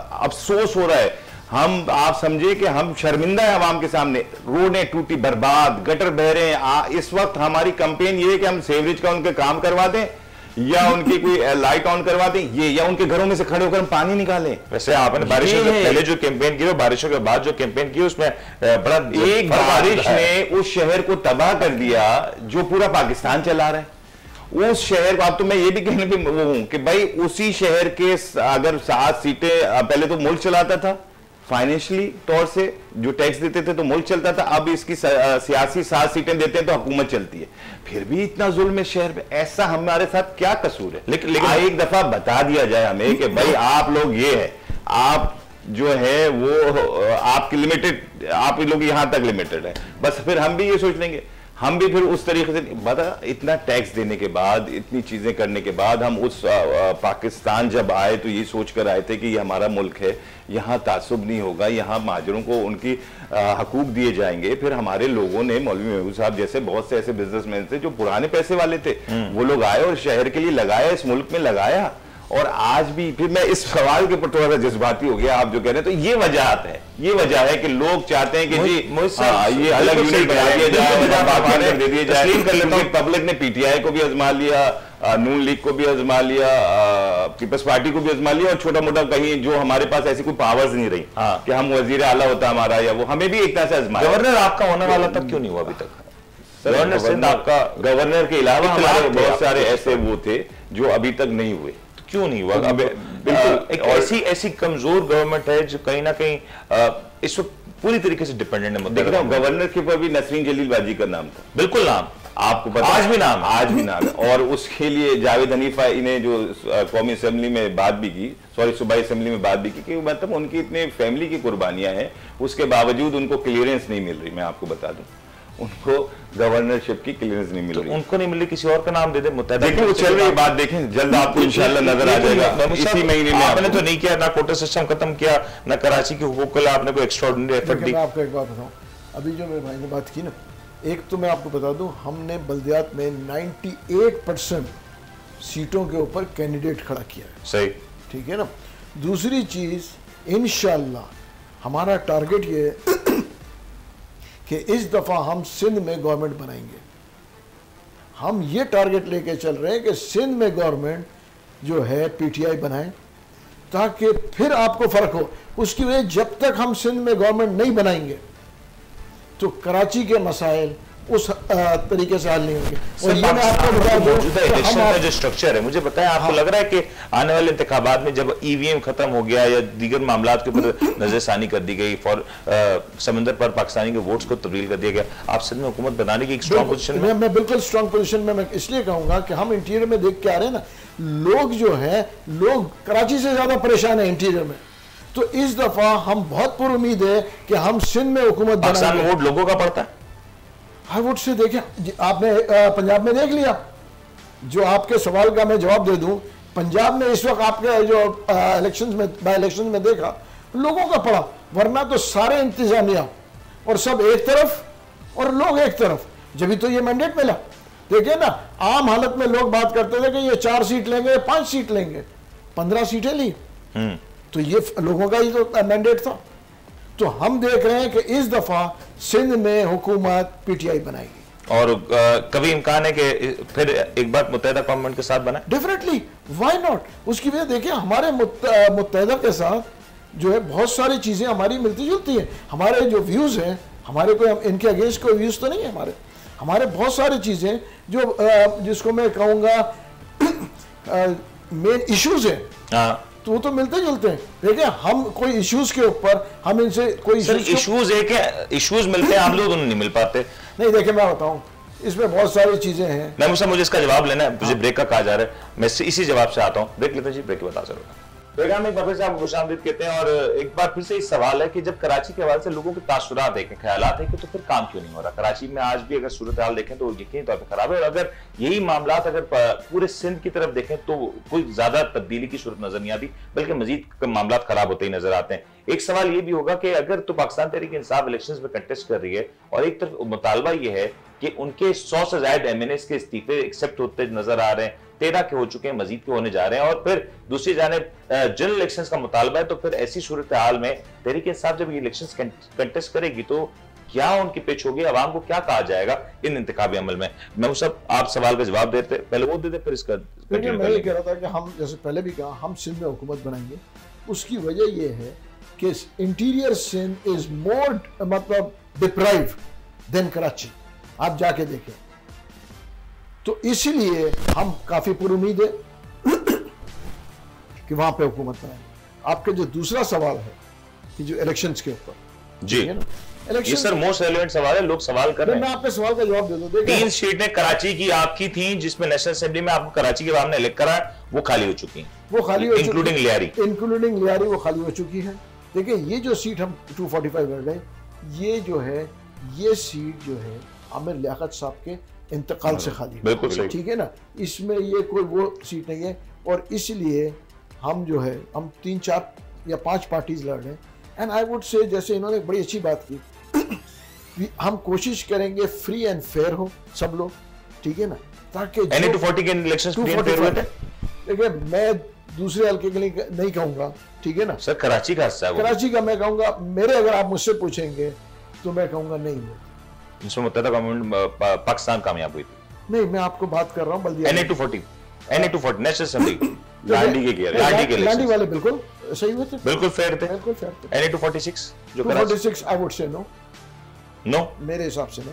अफसोस हो रहा है, हम आप समझे कि हम शर्मिंदा है आवाम के सामने। रोडें टूटी बर्बाद, गटर बह रहे हैं। इस वक्त हमारी कंपेन ये है कि हम सेवरेज का उनके काम करवा दें या उनकी कोई लाइट ऑन करवा दें, ये, या उनके घरों में से खड़े होकर हम पानी निकालें। वैसे आपने बारिशों से पहले जो कैंपेन किया, बारिशों के बाद जो कैंपेन किया, उसमें बड़ा एक बारिश ने उस शहर को तबाह कर दिया जो पूरा पाकिस्तान चला रहा है। उस शहर को, अब तो मैं ये भी कहने पे वो हूं कि भाई उसी शहर के अगर सात सीटें, पहले तो मुल्क चलाता था फाइनेंशियली तौर से, जो टैक्स देते थे तो मुल्क चलता था, अब इसकी सियासी सात सीटें देते हैं तो हुकूमत चलती है। फिर भी इतना जुल्म है शहर में, ऐसा हमारे साथ क्या कसूर है? लेकिन लेकिन एक दफा बता दिया जाए हमें कि भाई आप लोग ये है, आप जो है वो आपकी लिमिटेड, आप लोग यहां तक लिमिटेड है, बस फिर हम भी ये सोच लेंगे। हम भी फिर उस तरीके से बता, इतना टैक्स देने के बाद, इतनी चीजें करने के बाद, हम उस आ, आ, पाकिस्तान जब आए तो ये सोच कर आए थे कि ये हमारा मुल्क है, यहाँ तासुब नहीं होगा, यहाँ महाजरों को उनकी हकूक दिए जाएंगे। फिर हमारे लोगों ने, मौलवी महबूब साहब जैसे बहुत से ऐसे बिजनेसमैन थे जो पुराने पैसे वाले थे, वो लोग आए और शहर के लिए लगाया, इस मुल्क में लगाया। और आज भी फिर मैं इस सवाल के ऊपर थोड़ा सा जजबाती हो गया, आप जो कह रहे हैं, तो ये वजह है, ये वजह है कि लोग चाहते हैं कि जी आ, ये अलग यूनिट बना दिया जाए, दे दिए जाए। पब्लिक ने पीटीआई को भी आजमा लिया, नून लीग को भी आजमा लिया, पीपल्स पार्टी को भी आजमा लिया, और छोटा मोटा कहीं जो हमारे पास ऐसी कोई पावर्स नहीं रही कि हम वजीर आला होता हमारा, या वो हमें भी एक तरह से आजमाया। गवर्नर आपका होने वाला तक क्यों नहीं हुआ अभी तक? गवर्नर सिंध आपका, गवर्नर के अलावा हमारे बहुत सारे ऐसे वो थे जो अभी तक नहीं हुए। क्यों नहीं हुआ? अब बिल्कुल एक ऐसी ऐसी कमजोर गवर्नमेंट है जो कहीं ना कहीं इस वक्त पूरी तरीके से डिपेंडेंट है। देख रहा हूं गवर्नर के ऊपर भी नसरीन जलील बाजी का नाम था, बिल्कुल नाम आपको पता, आज भी नाम आज भी नाम है। और उसके लिए जावेद हनीफा इन्हें जो कौमी असेंबली में बात भी की, सॉरी सूबाई असेंबली में बात भी की कि मतलब उनकी इतने फैमिली की कुर्बानियां हैं, उसके बावजूद उनको क्लियरेंस नहीं मिल रही। मैं आपको बता दूं, उनको गवर्नरशिप की क्लियरेंस नहीं मिल तो रही। उनको नहीं मिल रही, किसी और का नाम दे दे। मुत्तहिदा देखिए वो चल रही बात, देखें जल्द आपको इंशाल्लाह नजर आ जाएगा इसी महीने में। आपने तो नहीं किया, ना कोटा सिस्टम खत्म किया, ना कराची के हुकूक के लिए आपने कोई एक्स्ट्राऑर्डिनरी एफर्ट दी। मैं आपको एक बात बताऊं, अभी जो मेरे भाई ने बात की ना, एक तो मैं आपको बता दूं, हमने बल्दियात में अट्ठानवे परसेंट सीटों के ऊपर कैंडिडेट खड़ा किया है। सही, ठीक है ना। दूसरी चीज, इंशाल्लाह हमारा टारगेट ये है कि इस दफा हम सिंध में गवर्नमेंट बनाएंगे। हम ये टारगेट लेके चल रहे हैं कि सिंध में गवर्नमेंट जो है पीटीआई बनाए, ताकि फिर आपको फर्क हो। उसकी वजह, जब तक हम सिंध में गवर्नमेंट नहीं बनाएंगे तो कराची के मसाइल उस तरीके से हल नहीं होंगे। और ये मैं आपको बता दूं, मौजूदा इलेक्शन का जो स्ट्रक्चर है, मुझे बताएं, आपको लग रहा है कि आने वाले इंतखाबात में जब ईवीएम खत्म हो गया या दीगर मामलात के ऊपर नजरसानी कर दी गई, फॉर समंदर पर पाकिस्तानी के वोट्स को तब्दील कर दिया गया, आप सिंध में हुकूमत बनाने की एक स्ट्रॉन्ग पोजीशन में? मैं बिल्कुल स्ट्रॉन्ग पोजीशन में मैं इसलिए कहूंगा कि हम इंटीरियर में देख के आ रहे हैं ना, लोग जो है, लोग कराची से ज्यादा परेशान है इंटीरियर में। तो इस दफा हम बहुत पुर उम्मीद है कि हम सिंध में हुकूमत बनाएंगे। वोट लोगों का पड़ता है, हर वोट से देखें। आपने पंजाब में देख लिया, जो आपके सवाल का मैं जवाब दे दूं, पंजाब में इस वक्त आपके जो इलेक्शंस में, बाई इलेक्शन में देखा, लोगों का पड़ा, वरना तो सारे इंतजामिया और सब एक तरफ और लोग एक तरफ, जब भी तो ये मैंडेट मिला। देखिए ना, आम हालत में लोग बात करते थे कि ये चार सीट लेंगे, पांच सीट लेंगे, पंद्रह सीटें ली, तो ये लोगों का ही तो मैंडेट था। तो हम देख रहे हैं कि इस दफा सिंध में हुकूमत पीटीआई बनाएगी। और आ, कभी इम्कान है कि फिर एक बार मुत्तहिदा गवर्नमेंट के साथ बनाए? Definitely, why not. उसकी वजह देखिए, हमारे मुत्तहिदा के साथ जो है बहुत सारी चीजें हमारी मिलती जुलती हैं। हमारे जो व्यूज हैं, हमारे कोई इनके अगेंस्ट कोई व्यूज तो नहीं है हमारे हमारे बहुत सारी चीजें जो जिसको मैं कहूँगा मेन इश्यूज हैं, तो वो तो मिलते जुलते हैं। देखिए, हम कोई इश्यूज के ऊपर हम इनसे कोई इश्यूज एक है, इश्यूज मिलते हैं, हम लोग नहीं मिल पाते। नहीं, देखिए मैं बताऊं, इसमें बहुत सारी चीजें हैं। मैं मुझे मुझे इसका जवाब लेना है, मुझे ब्रेक का कहा जा रहा है, मैं इसी जवाब से आता हूँ। ब्रेक लेते जी, ब्रेक के बता जरूर। प्रोग्राम में वापस आपको खुशामदीद कहते हैं और एक बार फिर से इस सवाल है कि जब कराची के हवाले से लोगों के तासुरात देखें, ख्यालात हैं कि तो फिर काम क्यों नहीं हो रहा। कराची में आज भी अगर सूरत हाल देखें तो यकीनी तौर पर खराब है, और अगर यही मामला अगर पूरे सिंध की तरफ देखें तो कोई ज्यादा तब्दीली की सूरत नजर नहीं आती, बल्कि मजीद मामला खराब होते ही नजर आते हैं। एक सवाल ये भी होगा कि अगर तो पाकिस्तान तहरीक इंसाफ इलेक्शंस में कंटेस्ट कर रही है और एक तरफ मुतालबा ये है कि उनके सौ से ज्यादा एम एन एस के इस्तीफे एक्सेप्ट होते नजर आ रहे हैं, तेरह के हो चुके हैं, मजीद के होने जा रहे हैं, और फिर दूसरी जानिब जनरल इलेक्शंस का मुतालबा है, तो फिर ऐसी सूरत हाल में तहरीक इंसाफ जब ये इलेक्शंस कंटेस्ट करेगी तो क्या उनकी पिच होगी, अवाम को क्या कहा जाएगा इन इंतखाबी अमल में। मैं सब आप सवाल का जवाब देते, पहले वो देते फिर इसका मैं ये कह रहा था कि हम जैसे पहले भी कहा हम सिंध में हुकूमत बनाएंगे। उसकी वजह यह है कि इंटीरियर सिंध इज मोर मतलब डिप्राइव देन कराची, आप जाके देखें। तो इसलिए हम काफी पुरुमीद है कि वहां पे हुकूमत बनाएंगे। आपके जो दूसरा सवाल है कि जो इलेक्शंस के ऊपर जी है ना, ये सर मोस्ट रेलेवेंट सवाल है, लोग सवाल कर रहे हैं। मैं आपके सवाल का जवाब दे दूं। तीन सीटें कराची की आपकी थी जिसमें नेशनल असेंबली में आपको कराची के अवाम ने इलेक्ट करा, वो खाली हो चुकी हैं, वो खाली हो चुकी, इंक्लूडिंग लियारी इंक्लूडिंग लियारी वो खाली हो चुकी है। देखिए ये जो सीट हम दो सौ पैंतालीस लड़ रहे, ये जो है ये सीट जो है आमिर लियाकत साहब के इंतकाल से खाली, बिल्कुल सही, ठीक है ना। इसमें ये कोई वो सीट नहीं है, और इसलिए हम जो है हम तीन चार या पांच पार्टीज लड़ रहे हैं। एंड आई वुड से जैसे इन्होंने बड़ी अच्छी बात की, हम कोशिश करेंगे फ्री एंड फेयर हो सब लोग, ठीक है ना, ताकि एन ए टू फोर्टी के इलेक्शंस फ्री एंड फेयर होते हैं। देखिए मैं दूसरे हल्के के लिए नहीं कहूंगा, ठीक है ना। सर कराची का हिस्सा है, कराची का मैं कहूंगा, मेरे अगर आप मुझसे पूछेंगे तो मैं कहूंगा नहीं हुआ। जिसमें मुत्तहदा गवर्नमेंट पाकिस्तान कामयाब हुई थी। नहीं, मैं आपको बात कर रहा हूं Baldia N A two forty, N A two forty national assembly Landhi के किया, लांडी के लांडी वाले बिल्कुल सही हुए थे, बिल्कुल फेयर थे, बिल्कुल फेयर थे। N A two forty six जो two forty six I would say no, no मेरे हिसाब से नहीं।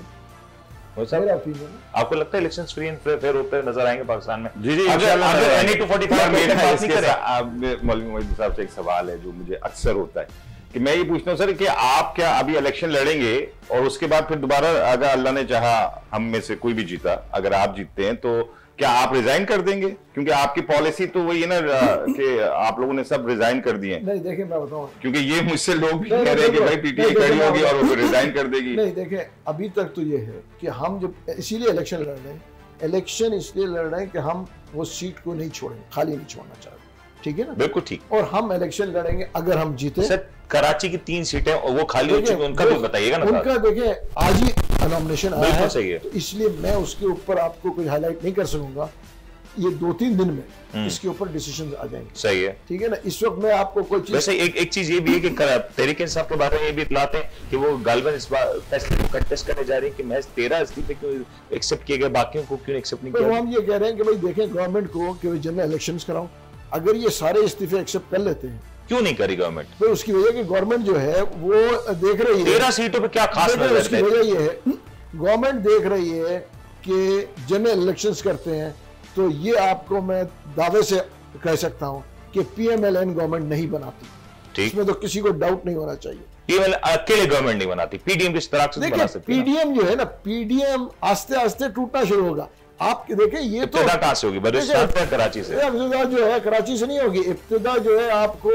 मेरा ओपिनियन, आपको लगता है इलेक्शंस फ्री एंड फेयर होते नजर आएंगे पाकिस्तान में? जी जी, अगर अगर N A two forty five में बात नहीं करें, मौलवी मोहिद्दीन साहब से एक सवाल है जो मुझे अक्सर होता है कि मैं ये पूछता हूँ सर कि आप क्या अभी इलेक्शन लड़ेंगे और उसके बाद फिर दोबारा अगर अल्लाह ने चाहा हम में से कोई भी जीता, अगर आप जीतते हैं तो क्या आप रिजाइन कर देंगे? क्योंकि आपकी पॉलिसी तो वही है ना कि आप लोगों ने सब रिजाइन कर दिए। नहीं देखिए मैं बताऊं, क्योंकि ये मुझसे लोग भी कह रहे हैं कि भाई पीटीआई खड़ी होगी और वो रिजाइन कर देगी। नहीं देखिए, अभी तक तो ये है कि हम जब इसीलिए इलेक्शन लड़ रहे हैं, इलेक्शन इसलिए लड़ रहे हैं कि हम वो सीट को नहीं छोड़ेंगे, खाली नहीं छोड़ना चाहते, ठीक है ना। बिल्कुल ठीक। और हम इलेक्शन लड़ेंगे अगर हम जीते। सर कराची की तीन सीटें और वो खाली हो चुकी, उनका भी बताइएगा ना। उनका देखिए आज ही नॉमिनेशन आया है, सही है, तो इसलिए मैं उसके ऊपर आपको कोई हाईलाइट नहीं कर सकूंगा। ये दो तीन दिन में इसके ऊपर डिसीजन आ जाएंगे। सही है, ठीक है ना। इस वक्त मैं आपको कोई चीज वैसे एक एक चीज ये भी है कि तहरीक इंसाफ के बारे में ये भी इतलाते हैं कि वो गालिबन इस बार फैसले को कंटेस्ट करने जा रही है कि महज तेरह इस्तीफे क्यों एक्सेप्ट किए गए, बाकियों को क्यों एक्सेप्ट नहीं किया। हम ये कह रहे हैं कि भाई देखें गवर्नमेंट को कि जनरल इलेक्शंस कराओ, अगर ये सारे इस्तीफे एक्सेप्ट कर लेते हैं, क्यों नहीं करी गवर्नमेंट? तो उसकी वजह कि गवर्नमेंट जो है वो देख रही है तेरह सीटों पे क्या खास नजर है। उसकी वजह ये है गवर्नमेंट देख रही है कि जनरल इलेक्शंस करते हैं, तो ये आपको मैं दावे से कह सकता हूं कि पीएमएलएन गवर्नमेंट नहीं बनाती। ठीक, इसमें तो किसी को डाउट नहीं होना चाहिए। पीएमएलएन अकेले गवर्नमेंट नहीं बनाती, पीडीएम किस तरह से बना सकती है? पीडीएम जो है ना, पीडीएम आस्ते आस्ते टूटना शुरू होगा। आप देखें ये तो कहां से होगी? बलूचिस्तान से, कराची से? इब्तिदा जो है कराची से नहीं होगी, इब्तिदा जो है आपको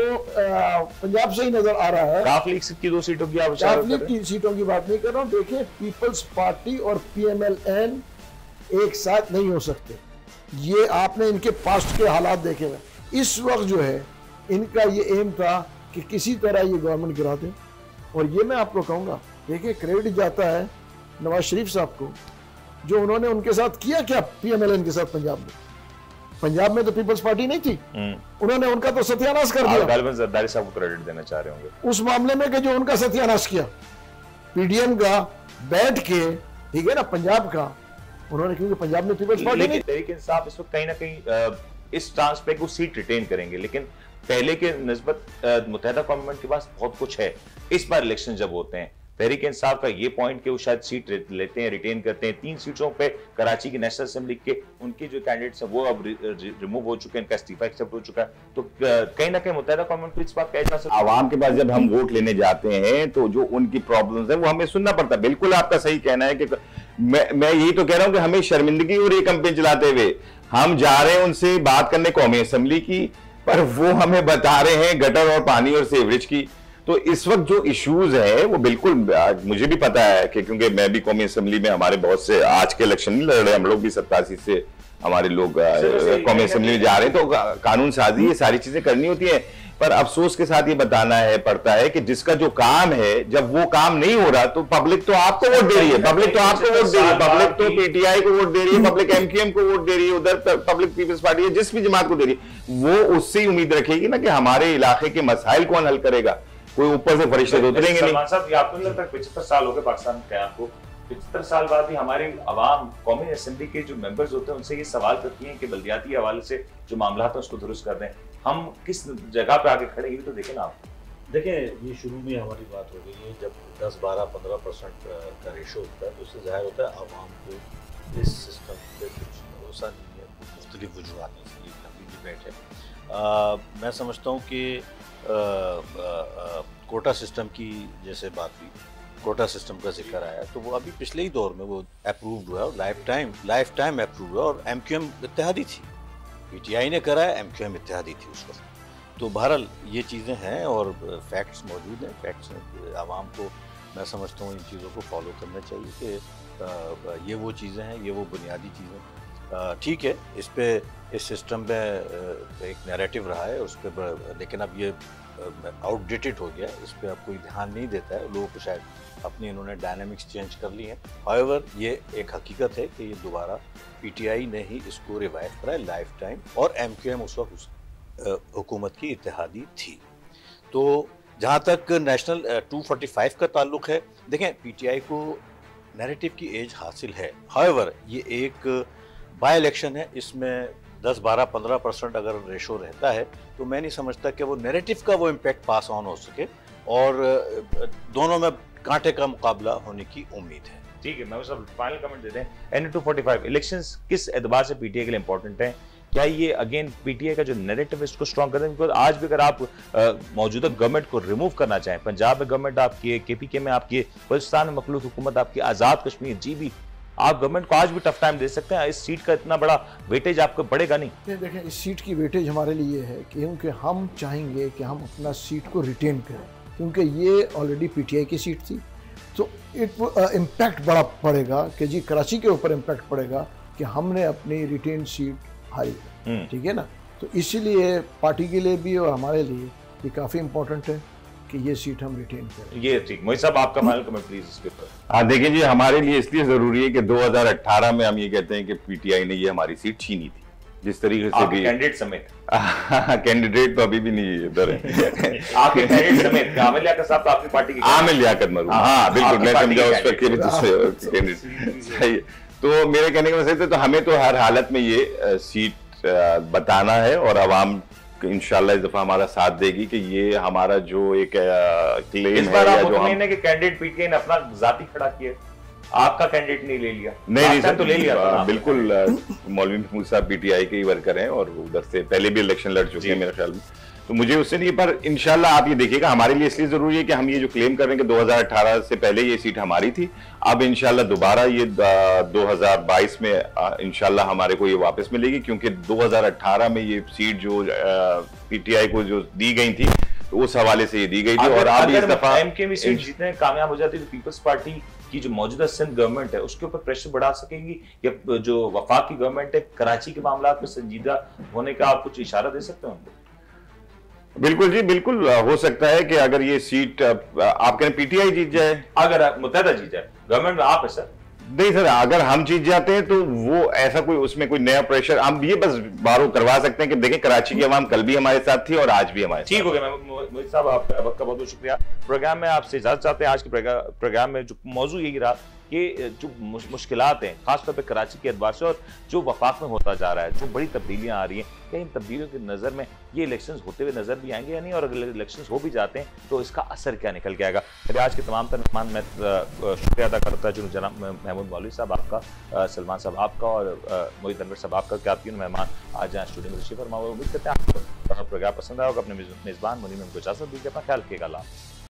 पंजाब से ही नजर आ रहा है। काफ लीग की दो सीटों की आप काफ लीग की सीटों की बात नहीं कर रहा हूं। देखिए पीपल्स पार्टी और पीएमएलएन एक साथ नहीं हो सकते। ये आपने इनके पास्ट के हालात देखे हुए। इस वक्त जो है इनका ये एम था कि किसी तरह ये गवर्नमेंट गिरा दें, और ये मैं आपको कहूंगा, देखिए क्रेडिट जाता है नवाज शरीफ साहब को, जो उन्होंने उनके साथ किया क्या पीएमएलएन के साथ पंजाब में। पंजाब में तो पीपल्स पार्टी नहीं थी, उन्होंने उनका तो सत्यानाश कर दिया। गालिबन जरदारी साहब को क्रेडिट देना चाह रहे होंगे उस मामले में कि जो उनका सत्यानाश किया पीडीएम का बैठ के, ठीक है ना, पंजाब का उन्होंने, क्योंकि पंजाब में पीपल्स पार्टी नहीं। तहरीक इंसाफ इस वक्त कहीं ना कहीं इस चांस पे वो सीट रिटेन करेंगे, लेकिन पहले के निस्बत मुत्तहदा गवर्नमेंट के पास बहुत कुछ है। इस बार इलेक्शन जब होते हैं तहरीक इंसाफ का ये पॉइंट कि वो शायद सीट लेते हैं, रिटेन करते हैं। तीन सीटों पे कराची की नेशनल असेंबली के उनके जो कैंडिडेट्स हैं वो अब रिमूव हो चुके हैं, इनका इस्तीफा एक्सेप्ट हो चुका है। तो कहीं ना कहीं मुत्तहिदा कौम को इस बात का एहसास है। आवाम के पास जब हम वोट लेने जाते हैं तो जो उनकी प्रॉब्लम्स है वो हमें सुनना पड़ता है। बिल्कुल आपका सही कहना है कि मैं मैं यही तो कह रहा हूं कि हमें शर्मिंदगी हो रही है कैंपेन चलाते हुए। हम जा रहे हैं उनसे बात करने कौमी असेंबली की, पर वो हमें बता रहे हैं गटर और पानी और सीवरेज की। तो इस वक्त जो इश्यूज है वो बिल्कुल मुझे भी पता है कि क्योंकि मैं भी कौमी असेंबली में हमारे बहुत से आज के इलेक्शन नहीं लड़ रहे, हम लोग भी सत्तासी से हमारे लोग कौमी असेंबली में जा रहे हैं, तो कानून साजी ये सारी चीजें करनी होती है। पर अफसोस के साथ ये बताना है पड़ता है कि जिसका जो काम है जब वो काम नहीं हो रहा तो पब्लिक तो आपको वोट दे रही है, पब्लिक तो आपको वोट दे रही है, पब्लिक तो पीटीआई को वोट दे रही है, पब्लिक एमक्यूएम को वोट दे रही है, उधर पब्लिक पीपल्स पार्टी है, जिस भी जमात को दे रही है, वो उससे उम्मीद रखेगी ना कि हमारे इलाके के मसाइल कौन हल करेगा। कोई ऊपर से फरिश्ते तो उतरेंगे नहीं। साहब आपको नहीं लगता पचहत्तर साल हो गए पाकिस्तान के आपको, पचहत्तर साल बाद भी हमारी आवाम कौमी असेंबली के जो मेंबर्स होते हैं उनसे ये सवाल करती हैं कि बल्दियाती हवाले से जो मामला है उसको दुरुस्त कर दें, हम किस जगह पे आगे खड़े, ये तो देखें ना आप। देखें, ये शुरू में हमारी बात हो गई है, जब दस बारह पंद्रह परसेंट का रेशो होता है तो उससे जाहिर होता है आवाम को इस सिस्टम पे कुछ भरोसा नहीं है, मुख्तलिफ वजूहत हैं, इसकी लंबी डिबेट है। आ, मैं समझता हूँ कि कोटा सिस्टम की जैसे बात हुई, कोटा सिस्टम का जिक्र आया, तो वो अभी पिछले ही दौर में वो अप्रूव्ड हुआ और life time life time approved हुआ और एमक्यूएम इत्तेहादी थी, पीटीआई ने कराया, एमक्यूएम इत्तेहादी थी उस वक्त। तो बहरहाल ये चीज़ें हैं और फैक्ट्स मौजूद हैं, फैक्ट्स हैं, आवाम को मैं समझता हूँ इन चीज़ों को फॉलो करना चाहिए कि ये वो चीज़ें हैं, ये वो बुनियादी चीज़ें। ठीक है, इस पे इस सिस्टम में एक नैरेटिव रहा है उस पर, लेकिन अब ये आउटडेटेड हो गया, इस पर अब कोई ध्यान नहीं देता है, लोगों को शायद अपनी इन्होंने डायनामिक्स चेंज कर ली हैं। हाउएवर ये एक हकीकत है कि ये दोबारा पीटीआई ने ही इसको रिवाइव करा है लाइफ टाइम, और एमक्यूएम उस वक्त उस हुकूमत की इत्तेहादी थी। तो जहाँ तक नेशनल टू फोर्टी फाइव का ताल्लुक है, देखें पीटीआई को नैरेटिव की एज हासिल है, हाउएवर ये एक बाय इलेक्शन है, इसमें दस बारह पंद्रह परसेंट अगर रेशो रहता है तो मैं नहीं समझता कि वो नैरेटिव का वो इम्पैक्ट पास ऑन हो सके, और दोनों में कांटे का मुकाबला होने की उम्मीद है। ठीक है, मैं सब फाइनल कमेंट देते हैं। N two forty five elections किस एतबार से पीटीआई के लिए इंपॉर्टेंट है? क्या ये अगेन पीटीआई का जो नैरेटिव है इसको स्ट्रॉन्ग कर दें? बिकॉज आज भी अगर आप मौजूदा गवर्नमेंट को रिमूव करना चाहें, पंजाब में गवर्नमेंट आपकी है, केपीके में आपकी है, बलूचिस्तान में मखलूत हुकूमत आपकी, आज़ाद कश्मीर जी भी, आप गवर्नमेंट को आज भी टफ टाइम दे सकते हैं। इस सीट का इतना बड़ा वेटेज आपको पड़ेगा नहीं। देखें, इस सीट की वेटेज हमारे लिए है क्योंकि हम चाहेंगे कि हम अपना सीट को रिटेन करें, क्योंकि ये ऑलरेडी पीटीआई की सीट थी, तो एक इम्पैक्ट बड़ा पड़ेगा कि जी कराची के ऊपर इम्पैक्ट पड़ेगा कि हमने अपनी रिटेन सीट हारी, ठीक है ना। तो इसीलिए पार्टी के लिए भी और हमारे लिए ये काफ़ी इम्पोर्टेंट है कि ये सीट हम रिटेन करें। ये ठीक, मोहित साहब आपका फाइनल कमेंट प्लीज इसके ऊपर। हाँ देखिए जी, हमारे लिए इसलिए जरूरी है कि दो हज़ार अठारह में हम ये कहते हैं कि पीटीआई ने ये हमारी सीट छीनी थी, जिस तरीके से भी कैंडिडेट समेत। कैंडिडेट तो अभी भी नहीं इधर है। आपके कैंडिडेट समेत आमिर लियाकत साहब तो आपकी पार्टी के आमिर लियाकत मरूम, हाँ बिल्कुल, मैं समझा उस पर कैंडिडेट सही है। तो मेरे कहने का मतलब तो हमें तो हर हालत में ये सीट बताना है और आवाम इंशाल्लाह इस दफा हमारा साथ देगी कि ये हमारा जो एक क्लेम इस बार आप मुतमईन है कि कैंडिडेट पीटीआई ने अपना जाती खड़ा किया, आपका कैंडिडेट नहीं ले लिया? नहीं नहीं सर, तो ले लिया था बिल्कुल। मौलवी महमूद साहब पीटीआई के ही वर्कर हैं और उधर से पहले भी इलेक्शन लड़ चुके हैं मेरे ख्याल में, तो मुझे उससे नहीं, पर इंशाल्लाह आप ये देखिएगा हमारे लिए इसलिए जरूरी है कि हम ये जो क्लेम कर रहे हैं कि दो हज़ार अठारह से पहले ये सीट हमारी थी, अब इंशाल्लाह दोबारा ये दो हज़ार बाईस में इंशाल्लाह हमारे को ये वापस मिलेगी, क्योंकि दो हज़ार अठारह में ये सीट जो पीटीआई को जो दी गई थी तो उस हवाले से ये दी गई थी। और अब इस दफा एमके में सीट जीतने कामयाब हो जाती है तो पीपल्स पार्टी की जो मौजूदा सिंध गवर्नमेंट है उसके ऊपर प्रेशर बढ़ा सकेंगी, या जो वफाकी गवर्नमेंट है कराची के मामला में संजीदा होने का आप कुछ इशारा दे सकते हो? बिल्कुल जी, बिल्कुल हो सकता है कि अगर ये सीट आप कहें पीटीआई जीत जाए, अगर मुत्तहिदा जीत जाए, गवर्नमेंट में आप है सर? नहीं सर, अगर हम जीत जाते हैं तो वो ऐसा कोई उसमें कोई नया प्रेशर हम ये बस बारो करवा सकते हैं कि देखें कराची की आवाम कल भी हमारे साथ थी और आज भी हमारे साथ। ठीक हो गया मोहित साहब, आपका बहुत बहुत शुक्रिया। प्रोग्राम में आपसे इजाजत चाहते हैं। आज के प्रोग्राम में जो मौजू यही रहा कि जो मुश्किलात हैं खासतौर पर कराची के एतबार से और जो वफाक में होता जा रहा है, जो बड़ी तब्दीलियाँ आ रही हैं, क्या इन तब्दीलियों की नज़र में ये इलेक्शंस होते हुए नजर भी आएंगे या नहीं, और अगर इलेक्शंस हो भी जाते हैं तो इसका असर क्या निकल के आएगा। मेरे आज के तमाम मेहमान, मैं शुक्रिया अदा करता हूँ जनाब महमूद मौलवी साहब आपका, सलमान साहब आपका और मोहित अनवर साहब आपका, क्या तीनों मेहमान आज यहाँ स्टूडियो में तशरीफ फरमा। उम्मीद करते हैं आपको प्रोग्राम पसंद आया होगा। अपने मेज़बान मुनीम को इजाज़त दीजिए, अपना ख्याल रखिएगा।